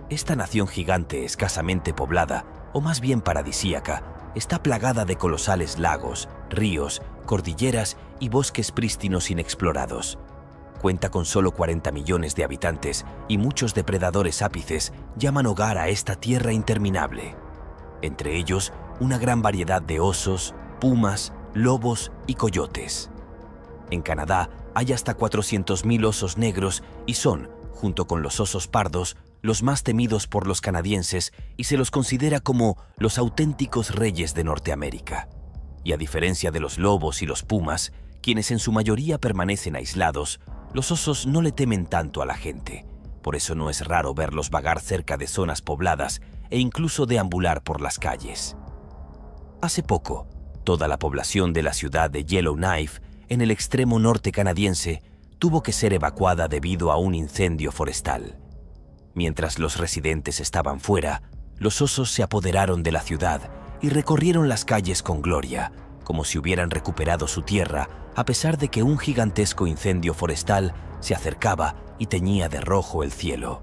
Esta nación gigante escasamente poblada, o más bien paradisíaca, está plagada de colosales lagos, ríos, cordilleras y bosques prístinos inexplorados. Cuenta con solo 40 millones de habitantes y muchos depredadores ápices llaman hogar a esta tierra interminable. Entre ellos, una gran variedad de osos, pumas, lobos y coyotes. En Canadá hay hasta 400.000 osos negros y son, junto con los osos pardos, los más temidos por los canadienses y se los considera como los auténticos reyes de Norteamérica. Y a diferencia de los lobos y los pumas, quienes en su mayoría permanecen aislados, los osos no le temen tanto a la gente. Por eso no es raro verlos vagar cerca de zonas pobladas e incluso deambular por las calles. Hace poco, toda la población de la ciudad de Yellowknife, en el extremo norte canadiense, tuvo que ser evacuada debido a un incendio forestal. Mientras los residentes estaban fuera, los osos se apoderaron de la ciudad y recorrieron las calles con gloria, como si hubieran recuperado su tierra, a pesar de que un gigantesco incendio forestal se acercaba y teñía de rojo el cielo.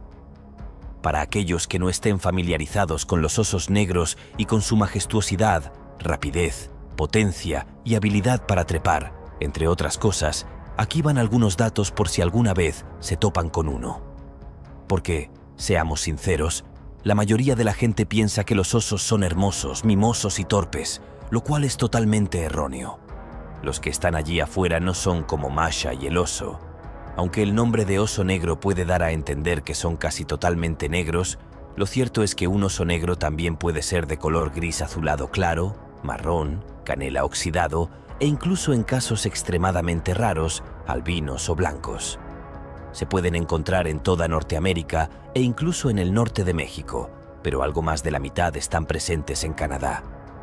Para aquellos que no estén familiarizados con los osos negros y con su majestuosidad, rapidez, potencia y habilidad para trepar, entre otras cosas, aquí van algunos datos por si alguna vez se topan con uno. Porque, seamos sinceros, la mayoría de la gente piensa que los osos son hermosos, mimosos y torpes, lo cual es totalmente erróneo. Los que están allí afuera no son como Masha y el oso. Aunque el nombre de oso negro puede dar a entender que son casi totalmente negros, lo cierto es que un oso negro también puede ser de color gris azulado claro, marrón, canela oxidado e incluso en casos extremadamente raros, albinos o blancos. Se pueden encontrar en toda Norteamérica e incluso en el norte de México, pero algo más de la mitad están presentes en Canadá.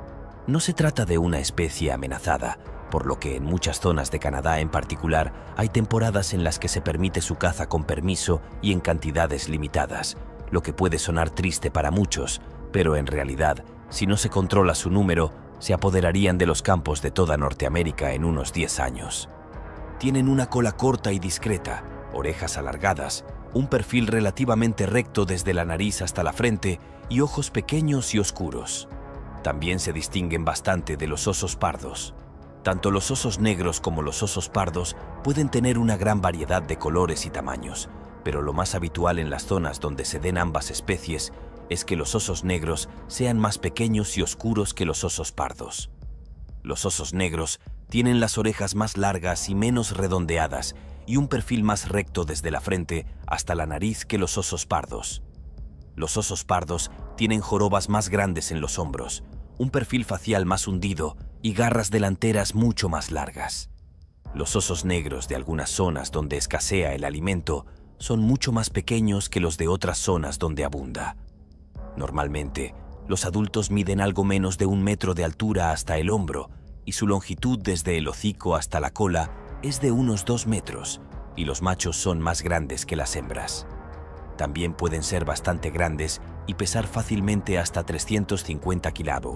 No se trata de una especie amenazada, por lo que en muchas zonas de Canadá en particular hay temporadas en las que se permite su caza con permiso y en cantidades limitadas, lo que puede sonar triste para muchos, pero en realidad, si no se controla su número, se apoderarían de los campos de toda Norteamérica en unos 10 años. Tienen una cola corta y discreta, orejas alargadas, un perfil relativamente recto desde la nariz hasta la frente y ojos pequeños y oscuros. También se distinguen bastante de los osos pardos. Tanto los osos negros como los osos pardos pueden tener una gran variedad de colores y tamaños, pero lo más habitual en las zonas donde se den ambas especies es que los osos negros sean más pequeños y oscuros que los osos pardos. Los osos negros tienen las orejas más largas y menos redondeadas y un perfil más recto desde la frente hasta la nariz que los osos pardos. Los osos pardos tienen jorobas más grandes en los hombros, un perfil facial más hundido y garras delanteras mucho más largas. Los osos negros de algunas zonas donde escasea el alimento son mucho más pequeños que los de otras zonas donde abunda. Normalmente, los adultos miden algo menos de 1 metro de altura hasta el hombro y su longitud desde el hocico hasta la cola es de unos 2 metros y los machos son más grandes que las hembras. También pueden ser bastante grandes y pesar fácilmente hasta 350 kilogramos.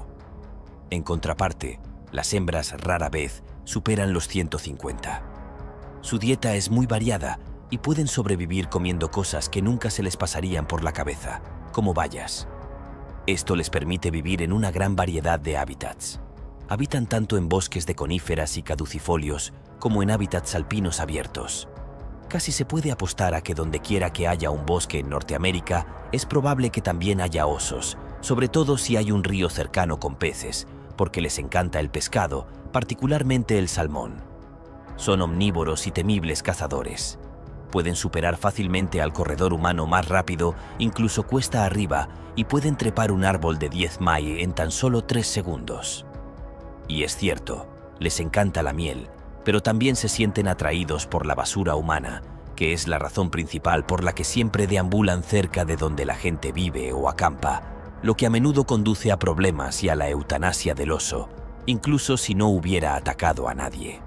En contraparte, las hembras rara vez superan los 150. Su dieta es muy variada y pueden sobrevivir comiendo cosas que nunca se les pasarían por la cabeza, como bayas. Esto les permite vivir en una gran variedad de hábitats. Habitan tanto en bosques de coníferas y caducifolios como en hábitats alpinos abiertos. Casi se puede apostar a que donde quiera que haya un bosque en Norteamérica, es probable que también haya osos, sobre todo si hay un río cercano con peces, porque les encanta el pescado, particularmente el salmón. Son omnívoros y temibles cazadores. Pueden superar fácilmente al corredor humano más rápido, incluso cuesta arriba, y pueden trepar un árbol de 10 mayas en tan solo 3 segundos. Y es cierto, les encanta la miel, pero también se sienten atraídos por la basura humana, que es la razón principal por la que siempre deambulan cerca de donde la gente vive o acampa, lo que a menudo conduce a problemas y a la eutanasia del oso, incluso si no hubiera atacado a nadie.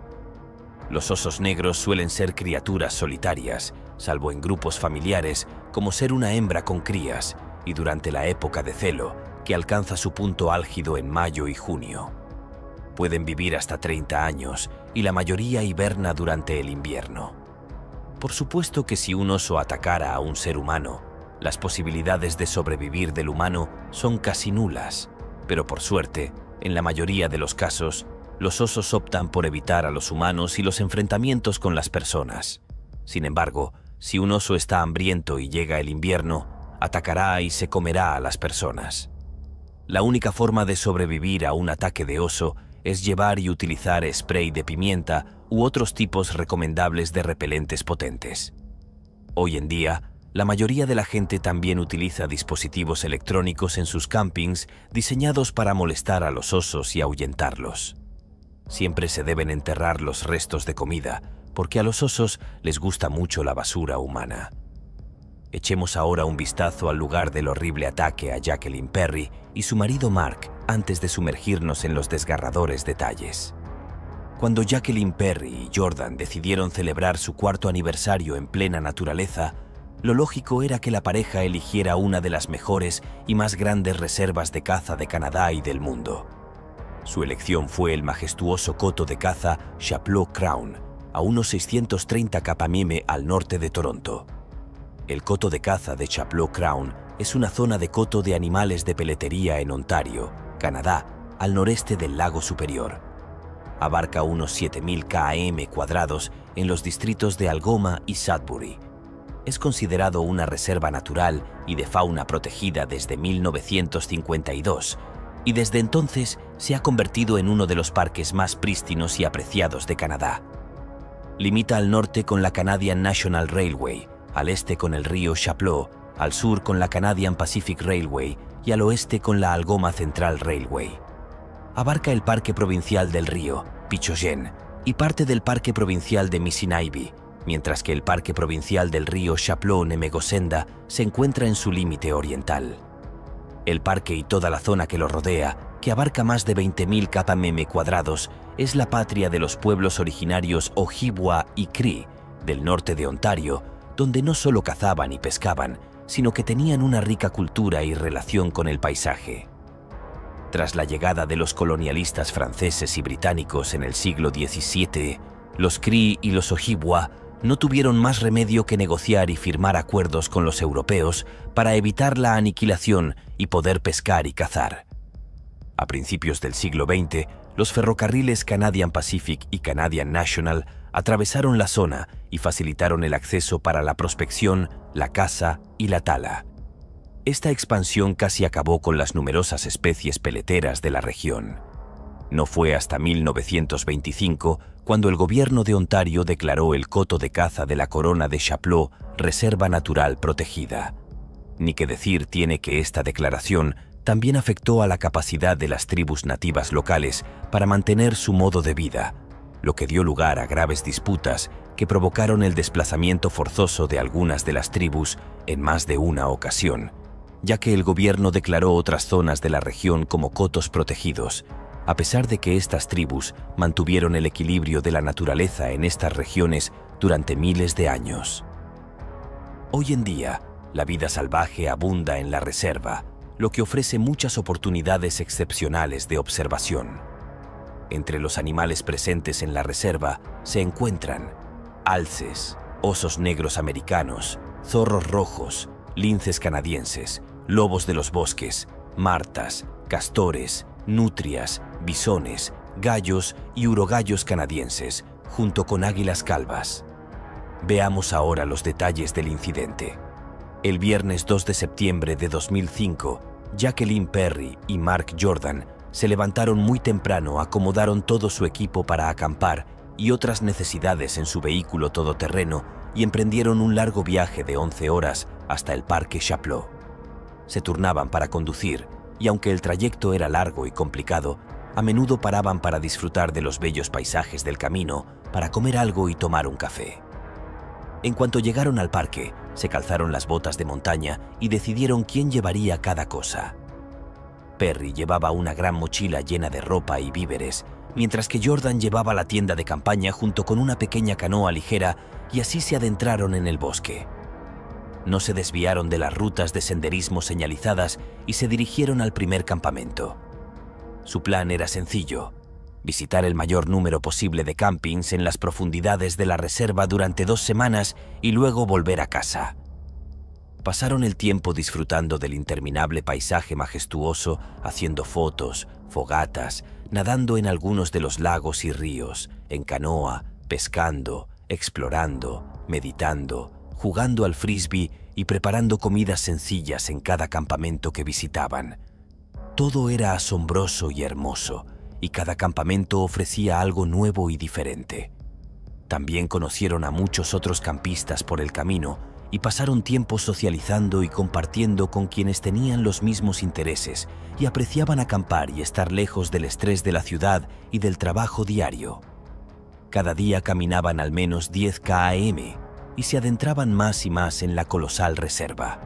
Los osos negros suelen ser criaturas solitarias, salvo en grupos familiares, como ser una hembra con crías, y durante la época de celo, que alcanza su punto álgido en mayo y junio. Pueden vivir hasta 30 años, y la mayoría hiberna durante el invierno. Por supuesto que si un oso atacara a un ser humano, Las posibilidades de sobrevivir del humano son casi nulas, pero por suerte, en la mayoría de los casos, los osos optan por evitar a los humanos y los enfrentamientos con las personas. Sin embargo, si un oso está hambriento y llega el invierno, atacará y se comerá a las personas. La única forma de sobrevivir a un ataque de oso es llevar y utilizar spray de pimienta u otros tipos recomendables de repelentes potentes. Hoy en día, la mayoría de la gente también utiliza dispositivos electrónicos en sus campings diseñados para molestar a los osos y ahuyentarlos. Siempre se deben enterrar los restos de comida, porque a los osos les gusta mucho la basura humana. Echemos ahora un vistazo al lugar del horrible ataque a Jacqueline Perry y su marido Mark antes de sumergirnos en los desgarradores detalles. Cuando Jacqueline Perry y Jordan decidieron celebrar su 4º aniversario en plena naturaleza, lo lógico era que la pareja eligiera una de las mejores y más grandes reservas de caza de Canadá y del mundo. Su elección fue el majestuoso coto de caza Chapleau Crown, a unos 630 km al norte de Toronto. El coto de caza de Chapleau Crown es una zona de coto de animales de peletería en Ontario, Canadá, al noreste del lago Superior. Abarca unos 7.000 km² en los distritos de Algoma y Sudbury. Es considerado una reserva natural y de fauna protegida desde 1952 y desde entonces se ha convertido en uno de los parques más prístinos y apreciados de Canadá. Limita al norte con la Canadian National Railway, al este con el río Chapleau, al sur con la Canadian Pacific Railway y al oeste con la Algoma Central Railway. Abarca el Parque Provincial del Río, Pichogen, y parte del Parque Provincial de Mississauga, mientras que el Parque Provincial del Río Chapleau-Nemegosenda se encuentra en su límite oriental. El parque y toda la zona que lo rodea, que abarca más de 20.000 km², es la patria de los pueblos originarios Ojibwa y Cree, del norte de Ontario, donde no solo cazaban y pescaban, sino que tenían una rica cultura y relación con el paisaje. Tras la llegada de los colonialistas franceses y británicos en el siglo XVII, los Cree y los Ojibwa no tuvieron más remedio que negociar y firmar acuerdos con los europeos para evitar la aniquilación y poder pescar y cazar. A principios del siglo XX, los ferrocarriles Canadian Pacific y Canadian National atravesaron la zona y facilitaron el acceso para la prospección, la caza y la tala. Esta expansión casi acabó con las numerosas especies peleteras de la región. No fue hasta 1925 cuando el gobierno de Ontario declaró el coto de caza de la Corona de Chapleau Reserva Natural Protegida. Ni que decir tiene que esta declaración también afectó a la capacidad de las tribus nativas locales para mantener su modo de vida, lo que dio lugar a graves disputas que provocaron el desplazamiento forzoso de algunas de las tribus en más de una ocasión, ya que el gobierno declaró otras zonas de la región como cotos protegidos, a pesar de que estas tribus mantuvieron el equilibrio de la naturaleza en estas regiones durante miles de años. Hoy en día, la vida salvaje abunda en la reserva, lo que ofrece muchas oportunidades excepcionales de observación. Entre los animales presentes en la reserva se encuentran alces, osos negros americanos, zorros rojos, linces canadienses, lobos de los bosques, martas, castores, nutrias, bisones, gallos y urogallos canadienses, junto con águilas calvas. Veamos ahora los detalles del incidente. El viernes 2 de septiembre de 2005, Jacqueline Perry y Mark Jordan se levantaron muy temprano, acomodaron todo su equipo para acampar y otras necesidades en su vehículo todoterreno y emprendieron un largo viaje de 11 horas hasta el Parque Chapleau. Se turnaban para conducir y aunque el trayecto era largo y complicado, a menudo paraban para disfrutar de los bellos paisajes del camino, para comer algo y tomar un café. En cuanto llegaron al parque, se calzaron las botas de montaña y decidieron quién llevaría cada cosa. Perry llevaba una gran mochila llena de ropa y víveres, mientras que Jordan llevaba la tienda de campaña junto con una pequeña canoa ligera y así se adentraron en el bosque. No se desviaron de las rutas de senderismo señalizadas y se dirigieron al primer campamento. Su plan era sencillo: visitar el mayor número posible de campings en las profundidades de la reserva durante 2 semanas y luego volver a casa. Pasaron el tiempo disfrutando del interminable paisaje majestuoso, haciendo fotos, fogatas, nadando en algunos de los lagos y ríos, en canoa, pescando, explorando, meditando, jugando al frisbee y preparando comidas sencillas en cada campamento que visitaban. Todo era asombroso y hermoso, y cada campamento ofrecía algo nuevo y diferente. También conocieron a muchos otros campistas por el camino y pasaron tiempo socializando y compartiendo con quienes tenían los mismos intereses y apreciaban acampar y estar lejos del estrés de la ciudad y del trabajo diario. Cada día caminaban al menos 10 km y se adentraban más y más en la colosal reserva.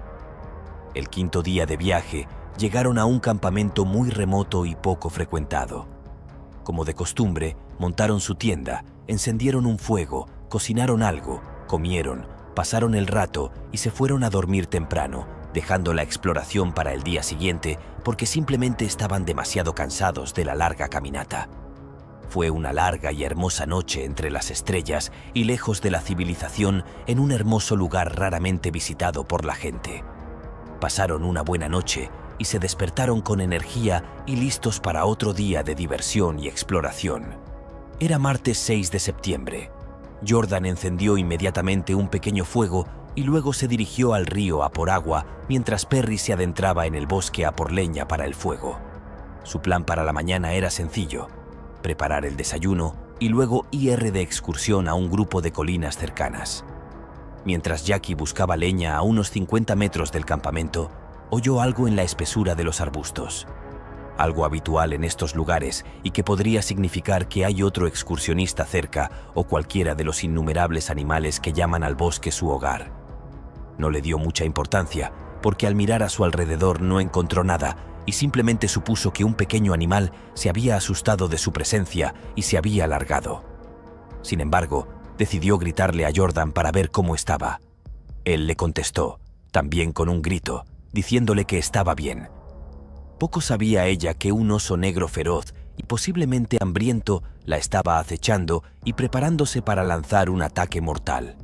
El quinto día de viaje llegaron a un campamento muy remoto y poco frecuentado. Como de costumbre, montaron su tienda, encendieron un fuego, cocinaron algo, comieron, pasaron el rato y se fueron a dormir temprano, dejando la exploración para el día siguiente porque simplemente estaban demasiado cansados de la larga caminata. Fue una larga y hermosa noche entre las estrellas y lejos de la civilización en un hermoso lugar raramente visitado por la gente. Pasaron una buena noche y se despertaron con energía y listos para otro día de diversión y exploración. Era martes 6 de septiembre. Jordan encendió inmediatamente un pequeño fuego y luego se dirigió al río a por agua mientras Perry se adentraba en el bosque a por leña para el fuego. Su plan para la mañana era sencillo: preparar el desayuno y luego ir de excursión a un grupo de colinas cercanas. Mientras Jackie buscaba leña a unos 50 metros del campamento, oyó algo en la espesura de los arbustos. Algo habitual en estos lugares y que podría significar que hay otro excursionista cerca o cualquiera de los innumerables animales que llaman al bosque su hogar. No le dio mucha importancia porque al mirar a su alrededor no encontró nada y simplemente supuso que un pequeño animal se había asustado de su presencia y se había alargado. Sin embargo, decidió gritarle a Jordan para ver cómo estaba. Él le contestó, también con un grito, diciéndole que estaba bien. Poco sabía ella que un oso negro feroz y posiblemente hambriento la estaba acechando y preparándose para lanzar un ataque mortal.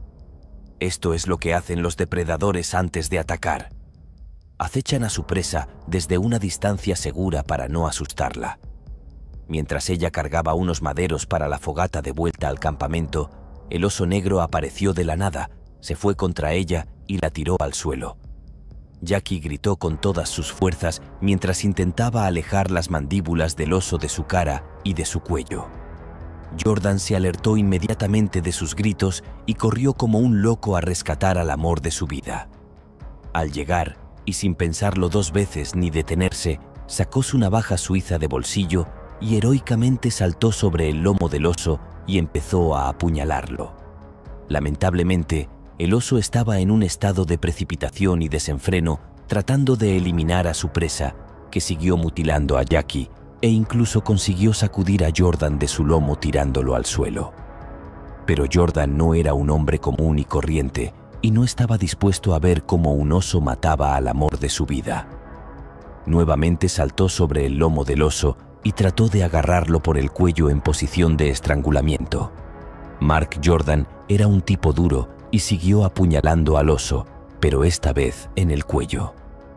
Esto es lo que hacen los depredadores antes de atacar. Acechan a su presa desde una distancia segura para no asustarla. Mientras ella cargaba unos maderos para la fogata de vuelta al campamento, el oso negro apareció de la nada, se fue contra ella y la tiró al suelo. Jackie gritó con todas sus fuerzas mientras intentaba alejar las mandíbulas del oso de su cara y de su cuello. Jordan se alertó inmediatamente de sus gritos y corrió como un loco a rescatar al amor de su vida. Al llegar, y sin pensarlo dos veces ni detenerse, sacó su navaja suiza de bolsillo y heroicamente saltó sobre el lomo del oso y empezó a apuñalarlo. Lamentablemente, el oso estaba en un estado de precipitación y desenfreno, tratando de eliminar a su presa, que siguió mutilando a Jackie e incluso consiguió sacudir a Jordan de su lomo tirándolo al suelo. Pero Jordan no era un hombre común y corriente y no estaba dispuesto a ver cómo un oso mataba al amor de su vida. Nuevamente saltó sobre el lomo del oso y trató de agarrarlo por el cuello en posición de estrangulamiento. Mark Jordan era un tipo duro y siguió apuñalando al oso, pero esta vez en el cuello.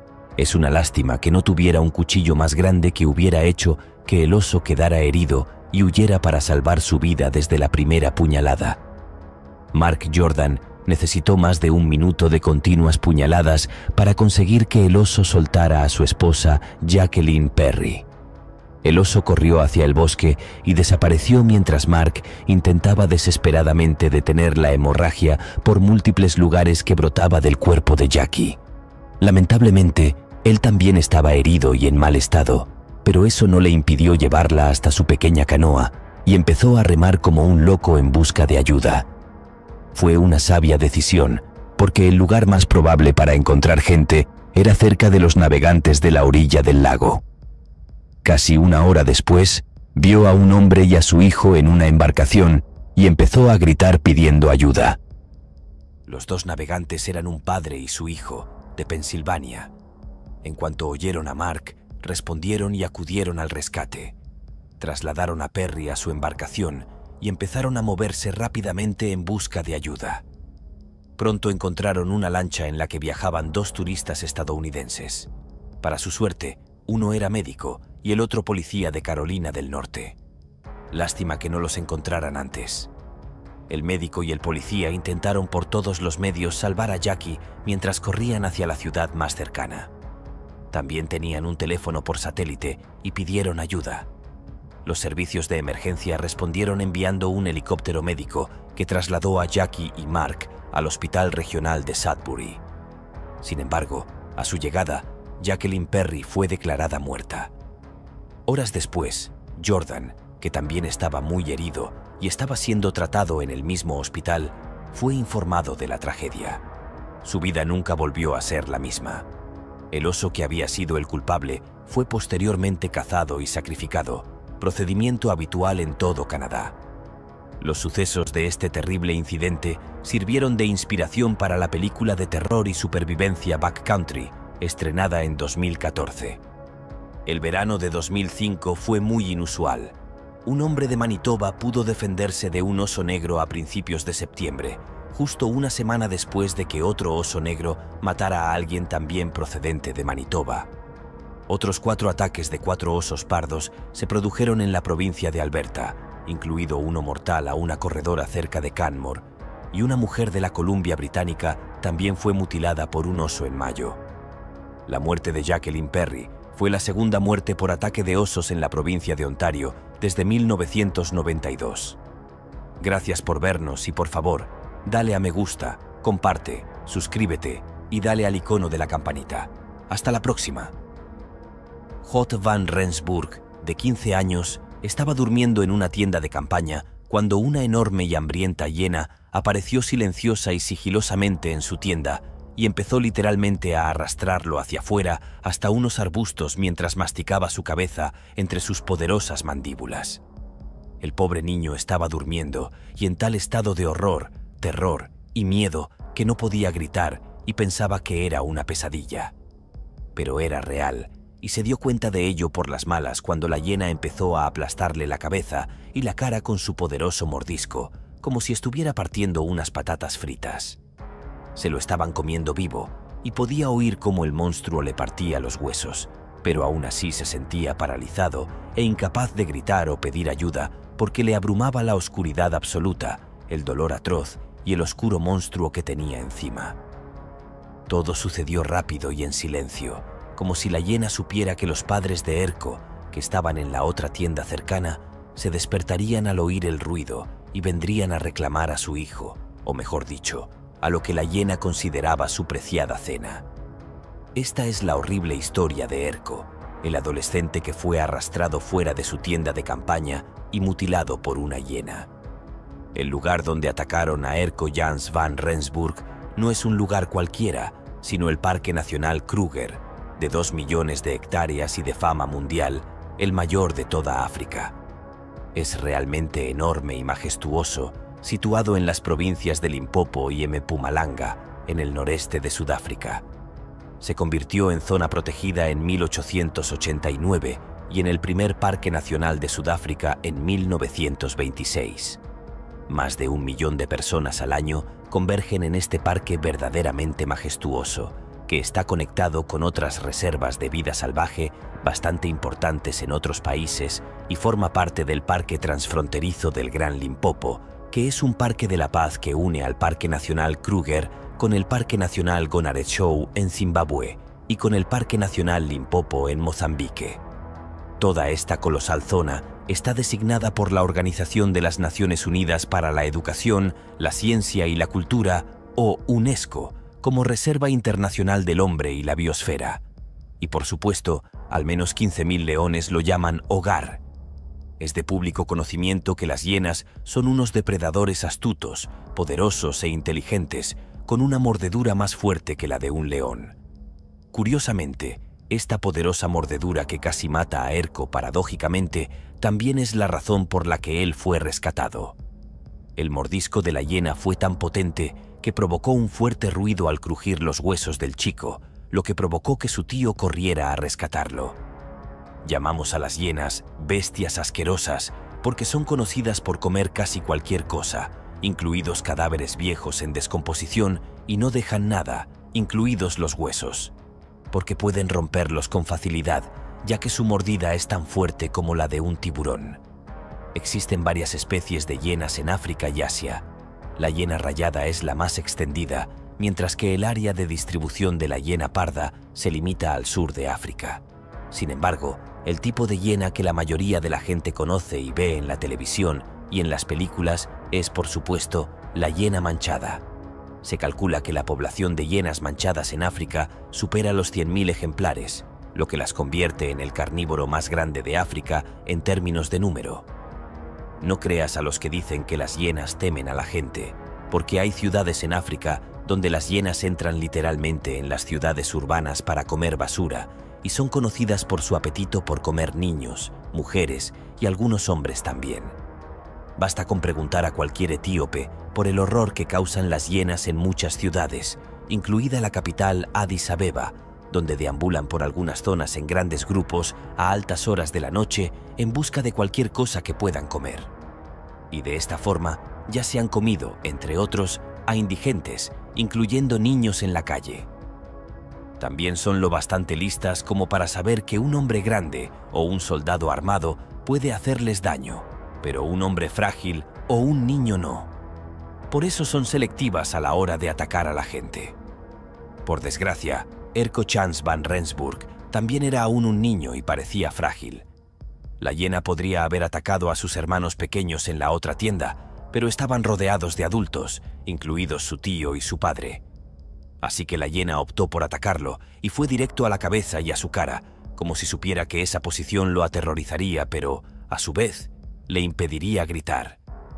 Es una lástima que no tuviera un cuchillo más grande que hubiera hecho que el oso quedara herido y huyera para salvar su vida desde la primera puñalada. Mark Jordan necesitó más de 1 minuto de continuas puñaladas para conseguir que el oso soltara a su esposa, Jacqueline Perry. El oso corrió hacia el bosque y desapareció mientras Mark intentaba desesperadamente detener la hemorragia por múltiples lugares que brotaba del cuerpo de Jackie. Lamentablemente, él también estaba herido y en mal estado, pero eso no le impidió llevarla hasta su pequeña canoa y empezó a remar como un loco en busca de ayuda. Fue una sabia decisión, porque el lugar más probable para encontrar gente era cerca de los navegantes de la orilla del lago. Casi 1 hora después, vio a un hombre y a su hijo en una embarcación y empezó a gritar pidiendo ayuda. Los 2 navegantes eran un padre y su hijo, de Pensilvania. En cuanto oyeron a Mark, respondieron y acudieron al rescate. Trasladaron a Perry a su embarcación y empezaron a moverse rápidamente en busca de ayuda. Pronto encontraron una lancha en la que viajaban 2 turistas estadounidenses. Para su suerte, uno era médico y el otro policía de Carolina del Norte. Lástima que no los encontraran antes. El médico y el policía intentaron por todos los medios salvar a Jackie mientras corrían hacia la ciudad más cercana. También tenían un teléfono por satélite y pidieron ayuda. Los servicios de emergencia respondieron enviando un helicóptero médico que trasladó a Jackie y Mark al Hospital Regional de Sudbury. Sin embargo, a su llegada, Jacqueline Perry fue declarada muerta. Horas después, Jordan, que también estaba muy herido y estaba siendo tratado en el mismo hospital, fue informado de la tragedia. Su vida nunca volvió a ser la misma. El oso que había sido el culpable fue posteriormente cazado y sacrificado, procedimiento habitual en todo Canadá. Los sucesos de este terrible incidente sirvieron de inspiración para la película de terror y supervivencia Backcountry, estrenada en 2014. El verano de 2005 fue muy inusual. Un hombre de Manitoba pudo defenderse de un oso negro a principios de septiembre, justo una semana después de que otro oso negro matara a alguien también procedente de Manitoba. Otros 4 ataques de 4 osos pardos se produjeron en la provincia de Alberta, incluido uno mortal a una corredora cerca de Canmore, y una mujer de la Columbia Británica también fue mutilada por un oso en mayo. La muerte de Jacqueline Perry fue la segunda muerte por ataque de osos en la provincia de Ontario desde 1992. Gracias por vernos y por favor, dale a me gusta, comparte, suscríbete y dale al icono de la campanita. Hasta la próxima. J. Van Rensburg, de 15 años, estaba durmiendo en una tienda de campaña cuando una enorme y hambrienta hiena apareció silenciosa y sigilosamente en su tienda y empezó literalmente a arrastrarlo hacia afuera hasta unos arbustos mientras masticaba su cabeza entre sus poderosas mandíbulas. El pobre niño estaba durmiendo y en tal estado de horror, terror y miedo que no podía gritar y pensaba que era una pesadilla. Pero era real, y se dio cuenta de ello por las malas cuando la hiena empezó a aplastarle la cabeza y la cara con su poderoso mordisco, como si estuviera partiendo unas patatas fritas. Se lo estaban comiendo vivo y podía oír cómo el monstruo le partía los huesos, pero aún así se sentía paralizado e incapaz de gritar o pedir ayuda porque le abrumaba la oscuridad absoluta, el dolor atroz y el oscuro monstruo que tenía encima. Todo sucedió rápido y en silencio, como si la hiena supiera que los padres de Erko, que estaban en la otra tienda cercana, se despertarían al oír el ruido y vendrían a reclamar a su hijo, o mejor dicho, a lo que la hiena consideraba su preciada cena. Esta es la horrible historia de Erko, el adolescente que fue arrastrado fuera de su tienda de campaña y mutilado por una hiena. El lugar donde atacaron a Erko Jans van Rensburg no es un lugar cualquiera, sino el Parque Nacional Kruger, de 2 millones de hectáreas y de fama mundial, el mayor de toda África. Es realmente enorme y majestuoso, situado en las provincias de Limpopo y Mpumalanga, en el noreste de Sudáfrica. Se convirtió en zona protegida en 1889 y en el primer Parque Nacional de Sudáfrica en 1926. Más de 1 millón de personas al año convergen en este parque verdaderamente majestuoso, que está conectado con otras reservas de vida salvaje bastante importantes en otros países y forma parte del Parque Transfronterizo del Gran Limpopo, que es un parque de la paz que une al Parque Nacional Kruger con el Parque Nacional Gonarechou en Zimbabue y con el Parque Nacional Limpopo en Mozambique. Toda esta colosal zona está designada por la Organización de las Naciones Unidas para la Educación, la Ciencia y la Cultura, o UNESCO, como Reserva Internacional del Hombre y la Biosfera. Y por supuesto, al menos 15.000 leones lo llaman hogar. Es de público conocimiento que las hienas son unos depredadores astutos, poderosos e inteligentes, con una mordedura más fuerte que la de un león. Curiosamente, esta poderosa mordedura que casi mata a Erko paradójicamente también es la razón por la que él fue rescatado. El mordisco de la hiena fue tan potente que provocó un fuerte ruido al crujir los huesos del chico, lo que provocó que su tío corriera a rescatarlo. Llamamos a las hienas bestias asquerosas porque son conocidas por comer casi cualquier cosa incluidos cadáveres viejos en descomposición, y no dejan nada, incluidos los huesos, porque pueden romperlos con facilidad, ya que su mordida es tan fuerte como la de un tiburón. Existen varias especies de hienas en África y Asia. La hiena rayada es la más extendida, mientras que el área de distribución de la hiena parda se limita al sur de África. Sin embargo, el tipo de hiena que la mayoría de la gente conoce y ve en la televisión y en las películas es, por supuesto, la hiena manchada. Se calcula que la población de hienas manchadas en África supera los 100.000 ejemplares, lo que las convierte en el carnívoro más grande de África en términos de número. No creas a los que dicen que las hienas temen a la gente, porque hay ciudades en África donde las hienas entran literalmente en las ciudades urbanas para comer basura y son conocidas por su apetito por comer niños, mujeres y algunos hombres también. Basta con preguntar a cualquier etíope por el horror que causan las hienas en muchas ciudades, incluida la capital Addis Abeba, donde deambulan por algunas zonas en grandes grupos a altas horas de la noche en busca de cualquier cosa que puedan comer. Y de esta forma ya se han comido, entre otros, a indigentes, incluyendo niños en la calle. También son lo bastante listas como para saber que un hombre grande o un soldado armado puede hacerles daño, pero un hombre frágil o un niño no. Por eso son selectivas a la hora de atacar a la gente. Por desgracia, Erko Chance van Rensburg también era aún un niño y parecía frágil. La hiena podría haber atacado a sus hermanos pequeños en la otra tienda, pero estaban rodeados de adultos, incluidos su tío y su padre. Así que la hiena optó por atacarlo y fue directo a la cabeza y a su cara, como si supiera que esa posición lo aterrorizaría, pero, a su vez, le impediría gritar.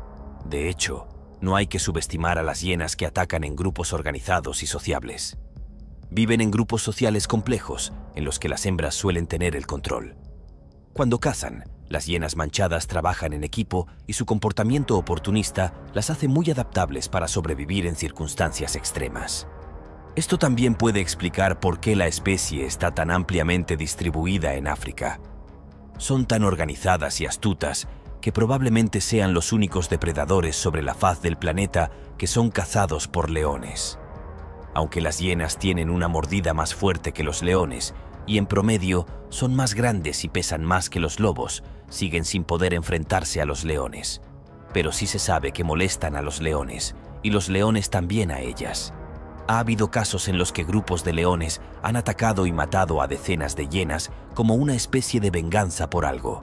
De hecho, no hay que subestimar a las hienas que atacan en grupos organizados y sociables. Viven en grupos sociales complejos, en los que las hembras suelen tener el control. Cuando cazan, las hienas manchadas trabajan en equipo y su comportamiento oportunista las hace muy adaptables para sobrevivir en circunstancias extremas. Esto también puede explicar por qué la especie está tan ampliamente distribuida en África. Son tan organizadas y astutas que probablemente sean los únicos depredadores sobre la faz del planeta que son cazados por leones. Aunque las hienas tienen una mordida más fuerte que los leones y en promedio son más grandes y pesan más que los lobos, siguen sin poder enfrentarse a los leones. Pero sí se sabe que molestan a los leones y los leones también a ellas. Ha habido casos en los que grupos de leones han atacado y matado a decenas de hienas como una especie de venganza por algo.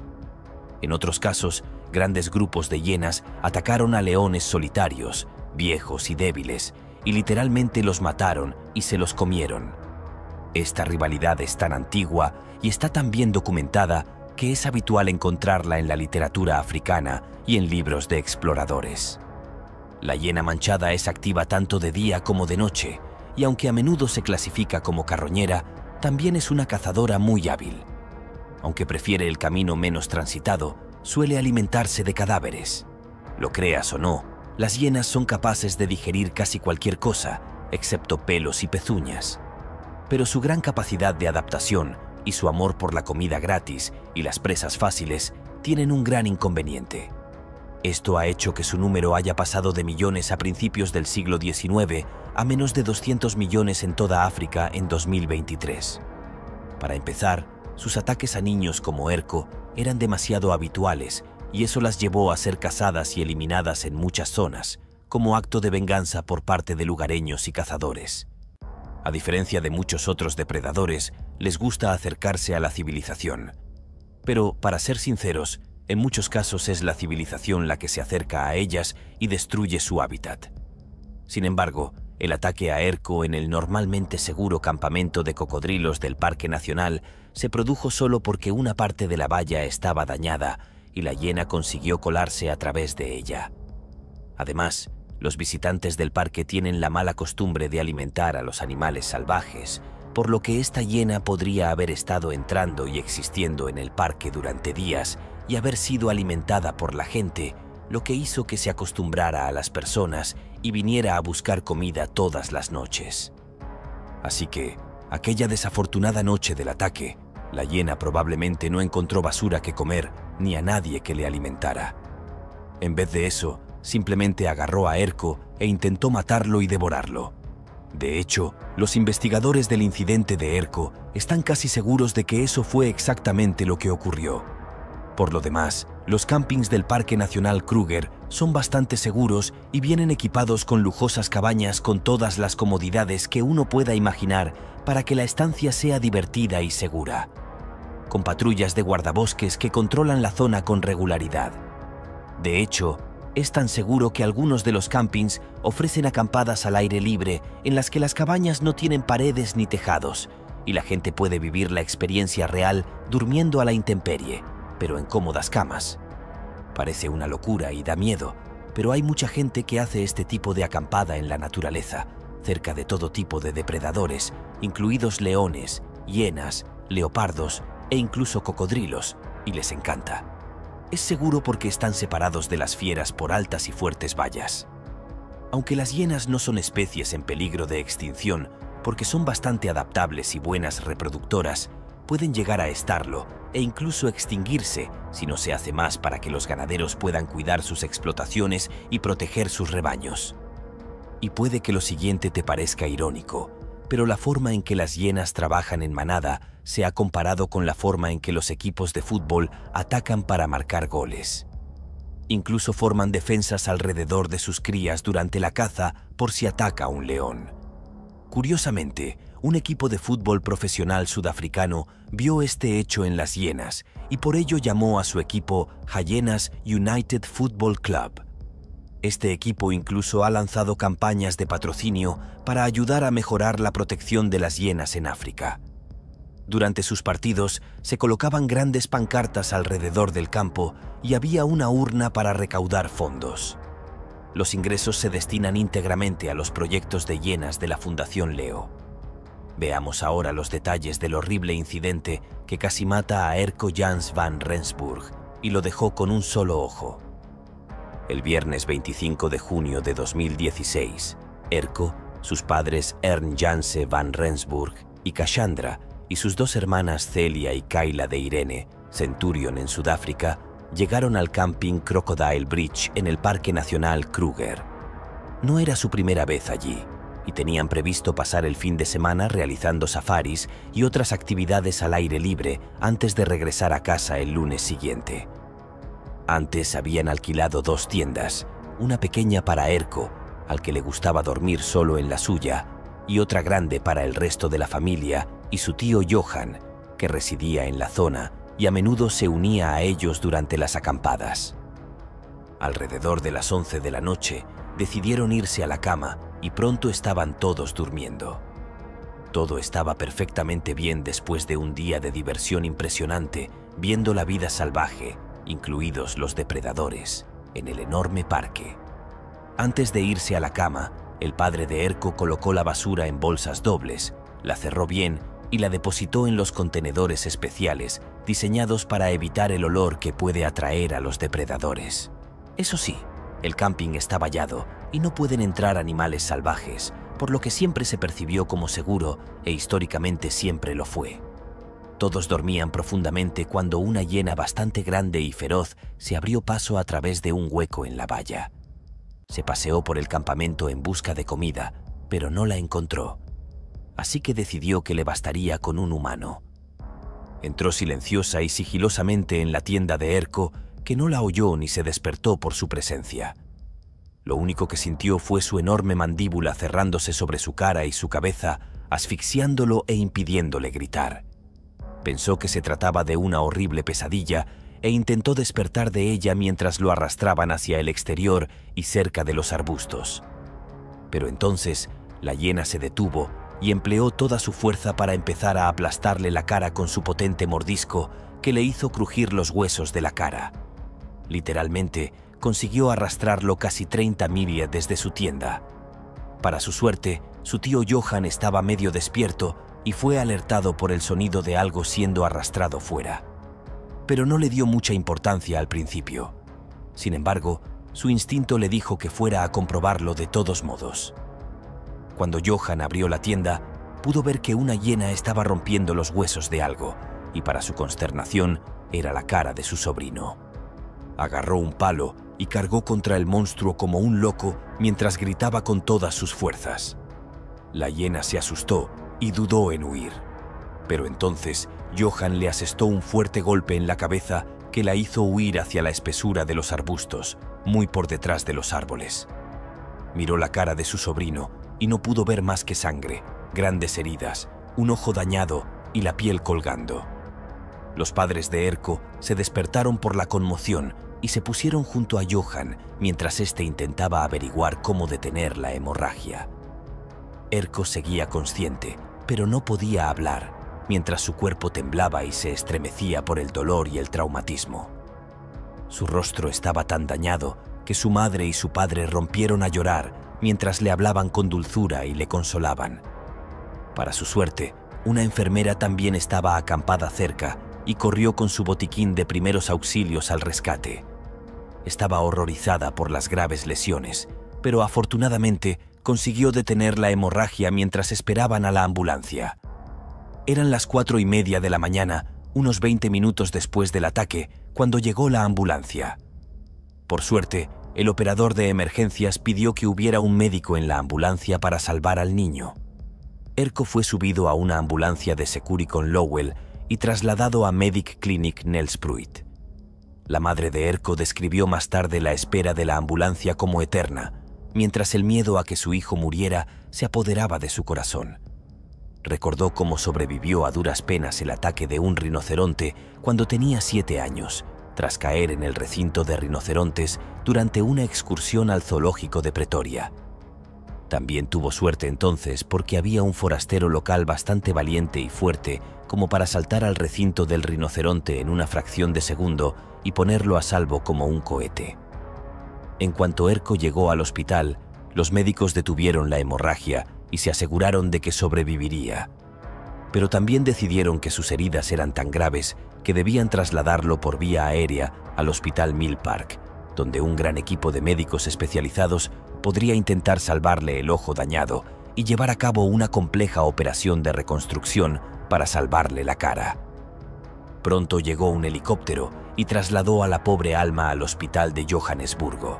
En otros casos, grandes grupos de hienas atacaron a leones solitarios, viejos y débiles, y literalmente los mataron y se los comieron. Esta rivalidad es tan antigua y está tan bien documentada que es habitual encontrarla en la literatura africana y en libros de exploradores. La hiena manchada es activa tanto de día como de noche, y aunque a menudo se clasifica como carroñera, también es una cazadora muy hábil. Aunque prefiere el camino menos transitado, suele alimentarse de cadáveres. Lo creas o no, las hienas son capaces de digerir casi cualquier cosa, excepto pelos y pezuñas. Pero su gran capacidad de adaptación y su amor por la comida gratis y las presas fáciles tienen un gran inconveniente. Esto ha hecho que su número haya pasado de millones a principios del siglo XIX a menos de 200 millones en toda África en 2023. Para empezar, sus ataques a niños como Erko eran demasiado habituales y eso las llevó a ser cazadas y eliminadas en muchas zonas, como acto de venganza por parte de lugareños y cazadores. A diferencia de muchos otros depredadores, les gusta acercarse a la civilización. Pero, para ser sinceros, en muchos casos es la civilización la que se acerca a ellas y destruye su hábitat. Sin embargo, el ataque a Erko en el normalmente seguro campamento de cocodrilos del Parque Nacional se produjo solo porque una parte de la valla estaba dañada y la hiena consiguió colarse a través de ella. Además, los visitantes del parque tienen la mala costumbre de alimentar a los animales salvajes, por lo que esta hiena podría haber estado entrando y existiendo en el parque durante días y haber sido alimentada por la gente, lo que hizo que se acostumbrara a las personas y viniera a buscar comida todas las noches. Así que, aquella desafortunada noche del ataque, la hiena probablemente no encontró basura que comer ni a nadie que le alimentara. En vez de eso, simplemente agarró a Erko e intentó matarlo y devorarlo. De hecho, los investigadores del incidente de Erko están casi seguros de que eso fue exactamente lo que ocurrió. Por lo demás, los campings del Parque Nacional Kruger son bastante seguros y vienen equipados con lujosas cabañas con todas las comodidades que uno pueda imaginar para que la estancia sea divertida y segura, con patrullas de guardabosques que controlan la zona con regularidad. De hecho, es tan seguro que algunos de los campings ofrecen acampadas al aire libre en las que las cabañas no tienen paredes ni tejados y la gente puede vivir la experiencia real durmiendo a la intemperie, pero en cómodas camas. Parece una locura y da miedo, pero hay mucha gente que hace este tipo de acampada en la naturaleza, cerca de todo tipo de depredadores, incluidos leones, hienas, leopardos e incluso cocodrilos, y les encanta. Es seguro porque están separados de las fieras por altas y fuertes vallas. Aunque las hienas no son especies en peligro de extinción, porque son bastante adaptables y buenas reproductoras, pueden llegar a estarlo e incluso extinguirse si no se hace más para que los ganaderos puedan cuidar sus explotaciones y proteger sus rebaños. Y puede que lo siguiente te parezca irónico, pero la forma en que las hienas trabajan en manada se ha comparado con la forma en que los equipos de fútbol atacan para marcar goles. Incluso forman defensas alrededor de sus crías durante la caza por si ataca un león. Curiosamente, un equipo de fútbol profesional sudafricano vio este hecho en las hienas y por ello llamó a su equipo Hyenas United Football Club. Este equipo incluso ha lanzado campañas de patrocinio para ayudar a mejorar la protección de las hienas en África. Durante sus partidos se colocaban grandes pancartas alrededor del campo y había una urna para recaudar fondos. Los ingresos se destinan íntegramente a los proyectos de hienas de la Fundación Leo. Veamos ahora los detalles del horrible incidente que casi mata a Erko Jans van Rensburg y lo dejó con un solo ojo. El viernes 25 de junio de 2016, Erko, sus padres Ern Janse van Rensburg y Cassandra, y sus dos hermanas Celia y Kayla de Irene, Centurion en Sudáfrica, llegaron al camping Crocodile Bridge en el Parque Nacional Kruger. No era su primera vez allí, y tenían previsto pasar el fin de semana realizando safaris y otras actividades al aire libre antes de regresar a casa el lunes siguiente. Antes habían alquilado 2 tiendas, una pequeña para Erko, al que le gustaba dormir solo en la suya, y otra grande para el resto de la familia y su tío Johan, que residía en la zona y a menudo se unía a ellos durante las acampadas. Alrededor de las 11 de la noche, decidieron irse a la cama y pronto estaban todos durmiendo. Todo estaba perfectamente bien después de un día de diversión impresionante, viendo la vida salvaje, incluidos los depredadores, en el enorme parque. Antes de irse a la cama, el padre de Erko colocó la basura en bolsas dobles, la cerró bien y la depositó en los contenedores especiales diseñados para evitar el olor que puede atraer a los depredadores. Eso sí, el camping está vallado y no pueden entrar animales salvajes, por lo que siempre se percibió como seguro e históricamente siempre lo fue. Todos dormían profundamente cuando una hiena bastante grande y feroz se abrió paso a través de un hueco en la valla. Se paseó por el campamento en busca de comida, pero no la encontró. Así que decidió que le bastaría con un humano. Entró silenciosa y sigilosamente en la tienda de Erko, que no la oyó ni se despertó por su presencia. Lo único que sintió fue su enorme mandíbula cerrándose sobre su cara y su cabeza, asfixiándolo e impidiéndole gritar. Pensó que se trataba de una horrible pesadilla e intentó despertar de ella mientras lo arrastraban hacia el exterior y cerca de los arbustos. Pero entonces la hiena se detuvo y empleó toda su fuerza para empezar a aplastarle la cara con su potente mordisco que le hizo crujir los huesos de la cara. Literalmente, consiguió arrastrarlo casi 30 millas desde su tienda. Para su suerte, su tío Johan estaba medio despierto y fue alertado por el sonido de algo siendo arrastrado fuera. Pero no le dio mucha importancia al principio. Sin embargo, su instinto le dijo que fuera a comprobarlo de todos modos. Cuando Johan abrió la tienda, pudo ver que una hiena estaba rompiendo los huesos de algo, y para su consternación era la cara de su sobrino. Agarró un palo y cargó contra el monstruo como un loco mientras gritaba con todas sus fuerzas. La hiena se asustó y dudó en huir. Pero entonces Johan le asestó un fuerte golpe en la cabeza que la hizo huir hacia la espesura de los arbustos, muy por detrás de los árboles. Miró la cara de su sobrino y no pudo ver más que sangre, grandes heridas, un ojo dañado y la piel colgando. Los padres de Erkko se despertaron por la conmoción y se pusieron junto a Johan mientras éste intentaba averiguar cómo detener la hemorragia. Erkko seguía consciente, pero no podía hablar, mientras su cuerpo temblaba y se estremecía por el dolor y el traumatismo. Su rostro estaba tan dañado que su madre y su padre rompieron a llorar mientras le hablaban con dulzura y le consolaban. Para su suerte, una enfermera también estaba acampada cerca y corrió con su botiquín de primeros auxilios al rescate. Estaba horrorizada por las graves lesiones, pero afortunadamente consiguió detener la hemorragia mientras esperaban a la ambulancia. Eran las 4:30 de la mañana, unos 20 minutos después del ataque, cuando llegó la ambulancia. Por suerte, el operador de emergencias pidió que hubiera un médico en la ambulancia para salvar al niño. Erkko fue subido a una ambulancia de Securicon Lowell y trasladado a Medic Clinic Nelspruit. La madre de Erkko describió más tarde la espera de la ambulancia como eterna, mientras el miedo a que su hijo muriera se apoderaba de su corazón. Recordó cómo sobrevivió a duras penas el ataque de un rinoceronte cuando tenía 7 años, tras caer en el recinto de rinocerontes durante una excursión al zoológico de Pretoria. También tuvo suerte entonces porque había un forastero local bastante valiente y fuerte como para saltar al recinto del rinoceronte en una fracción de segundo y ponerlo a salvo como un cohete. En cuanto Erkko llegó al hospital, los médicos detuvieron la hemorragia y se aseguraron de que sobreviviría. Pero también decidieron que sus heridas eran tan graves que debían trasladarlo por vía aérea al Hospital Mill Park, donde un gran equipo de médicos especializados podría intentar salvarle el ojo dañado y llevar a cabo una compleja operación de reconstrucción para salvarle la cara. Pronto llegó un helicóptero y trasladó a la pobre alma al hospital de Johannesburgo.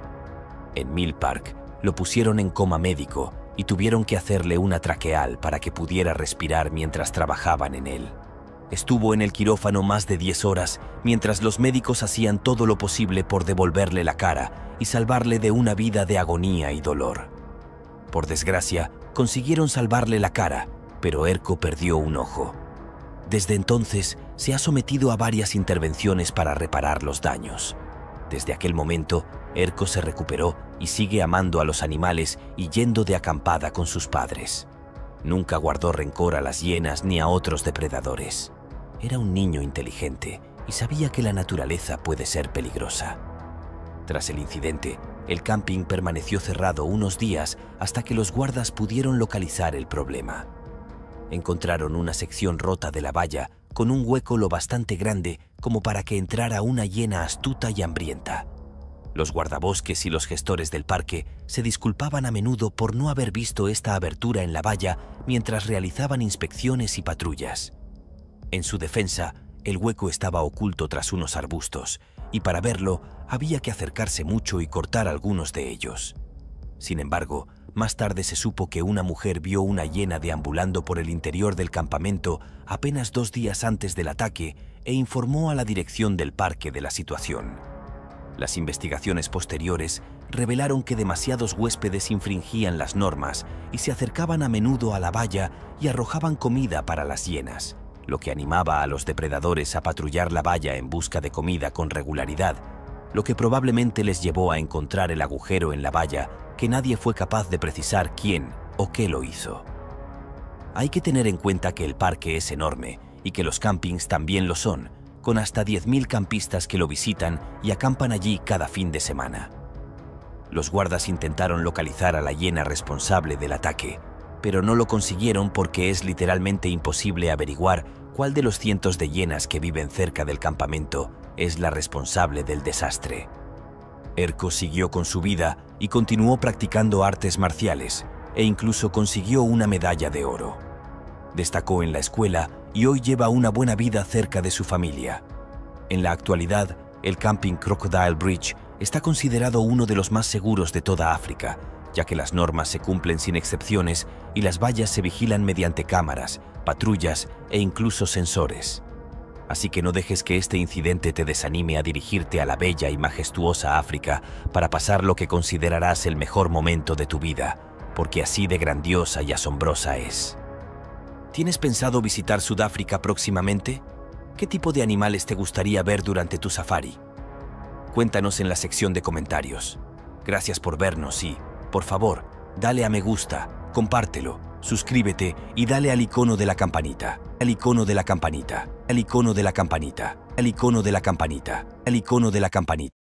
En Mill Park lo pusieron en coma médico y tuvieron que hacerle una traqueal para que pudiera respirar mientras trabajaban en él. Estuvo en el quirófano más de 10 horas mientras los médicos hacían todo lo posible por devolverle la cara y salvarle de una vida de agonía y dolor. Por desgracia, consiguieron salvarle la cara, pero Erkko perdió un ojo. Desde entonces, se ha sometido a varias intervenciones para reparar los daños. Desde aquel momento, Erkko se recuperó y sigue amando a los animales y yendo de acampada con sus padres. Nunca guardó rencor a las hienas ni a otros depredadores. Era un niño inteligente y sabía que la naturaleza puede ser peligrosa. Tras el incidente, el camping permaneció cerrado unos días hasta que los guardas pudieron localizar el problema. Encontraron una sección rota de la valla con un hueco lo bastante grande como para que entrara una hiena astuta y hambrienta. Los guardabosques y los gestores del parque se disculpaban a menudo por no haber visto esta abertura en la valla mientras realizaban inspecciones y patrullas. En su defensa, el hueco estaba oculto tras unos arbustos, y para verlo había que acercarse mucho y cortar algunos de ellos. Sin embargo, más tarde se supo que una mujer vio una hiena deambulando por el interior del campamento apenas 2 días antes del ataque e informó a la dirección del parque de la situación. Las investigaciones posteriores revelaron que demasiados huéspedes infringían las normas y se acercaban a menudo a la valla y arrojaban comida para las hienas, lo que animaba a los depredadores a patrullar la valla en busca de comida con regularidad, lo que probablemente les llevó a encontrar el agujero en la valla que nadie fue capaz de precisar quién o qué lo hizo. Hay que tener en cuenta que el parque es enorme y que los campings también lo son, con hasta 10.000 campistas que lo visitan y acampan allí cada fin de semana. Los guardas intentaron localizar a la hiena responsable del ataque, pero no lo consiguieron porque es literalmente imposible averiguar cuál de los cientos de hienas que viven cerca del campamento es la responsable del desastre. Erkko siguió con su vida y continuó practicando artes marciales, e incluso consiguió una medalla de oro. Destacó en la escuela y hoy lleva una buena vida cerca de su familia. En la actualidad, el Camping Crocodile Bridge Está considerado uno de los más seguros de toda África, ya que las normas se cumplen sin excepciones y las vallas se vigilan mediante cámaras, patrullas e incluso sensores. Así que no dejes que este incidente te desanime a dirigirte a la bella y majestuosa África para pasar lo que considerarás el mejor momento de tu vida, porque así de grandiosa y asombrosa es. ¿Tienes pensado visitar Sudáfrica próximamente? ¿Qué tipo de animales te gustaría ver durante tu safari? Cuéntanos en la sección de comentarios. Gracias por vernos y, por favor, dale a me gusta, compártelo, suscríbete y dale al icono de la campanita, al icono de la campanita, al icono de la campanita, al icono de la campanita, al icono de la campanita.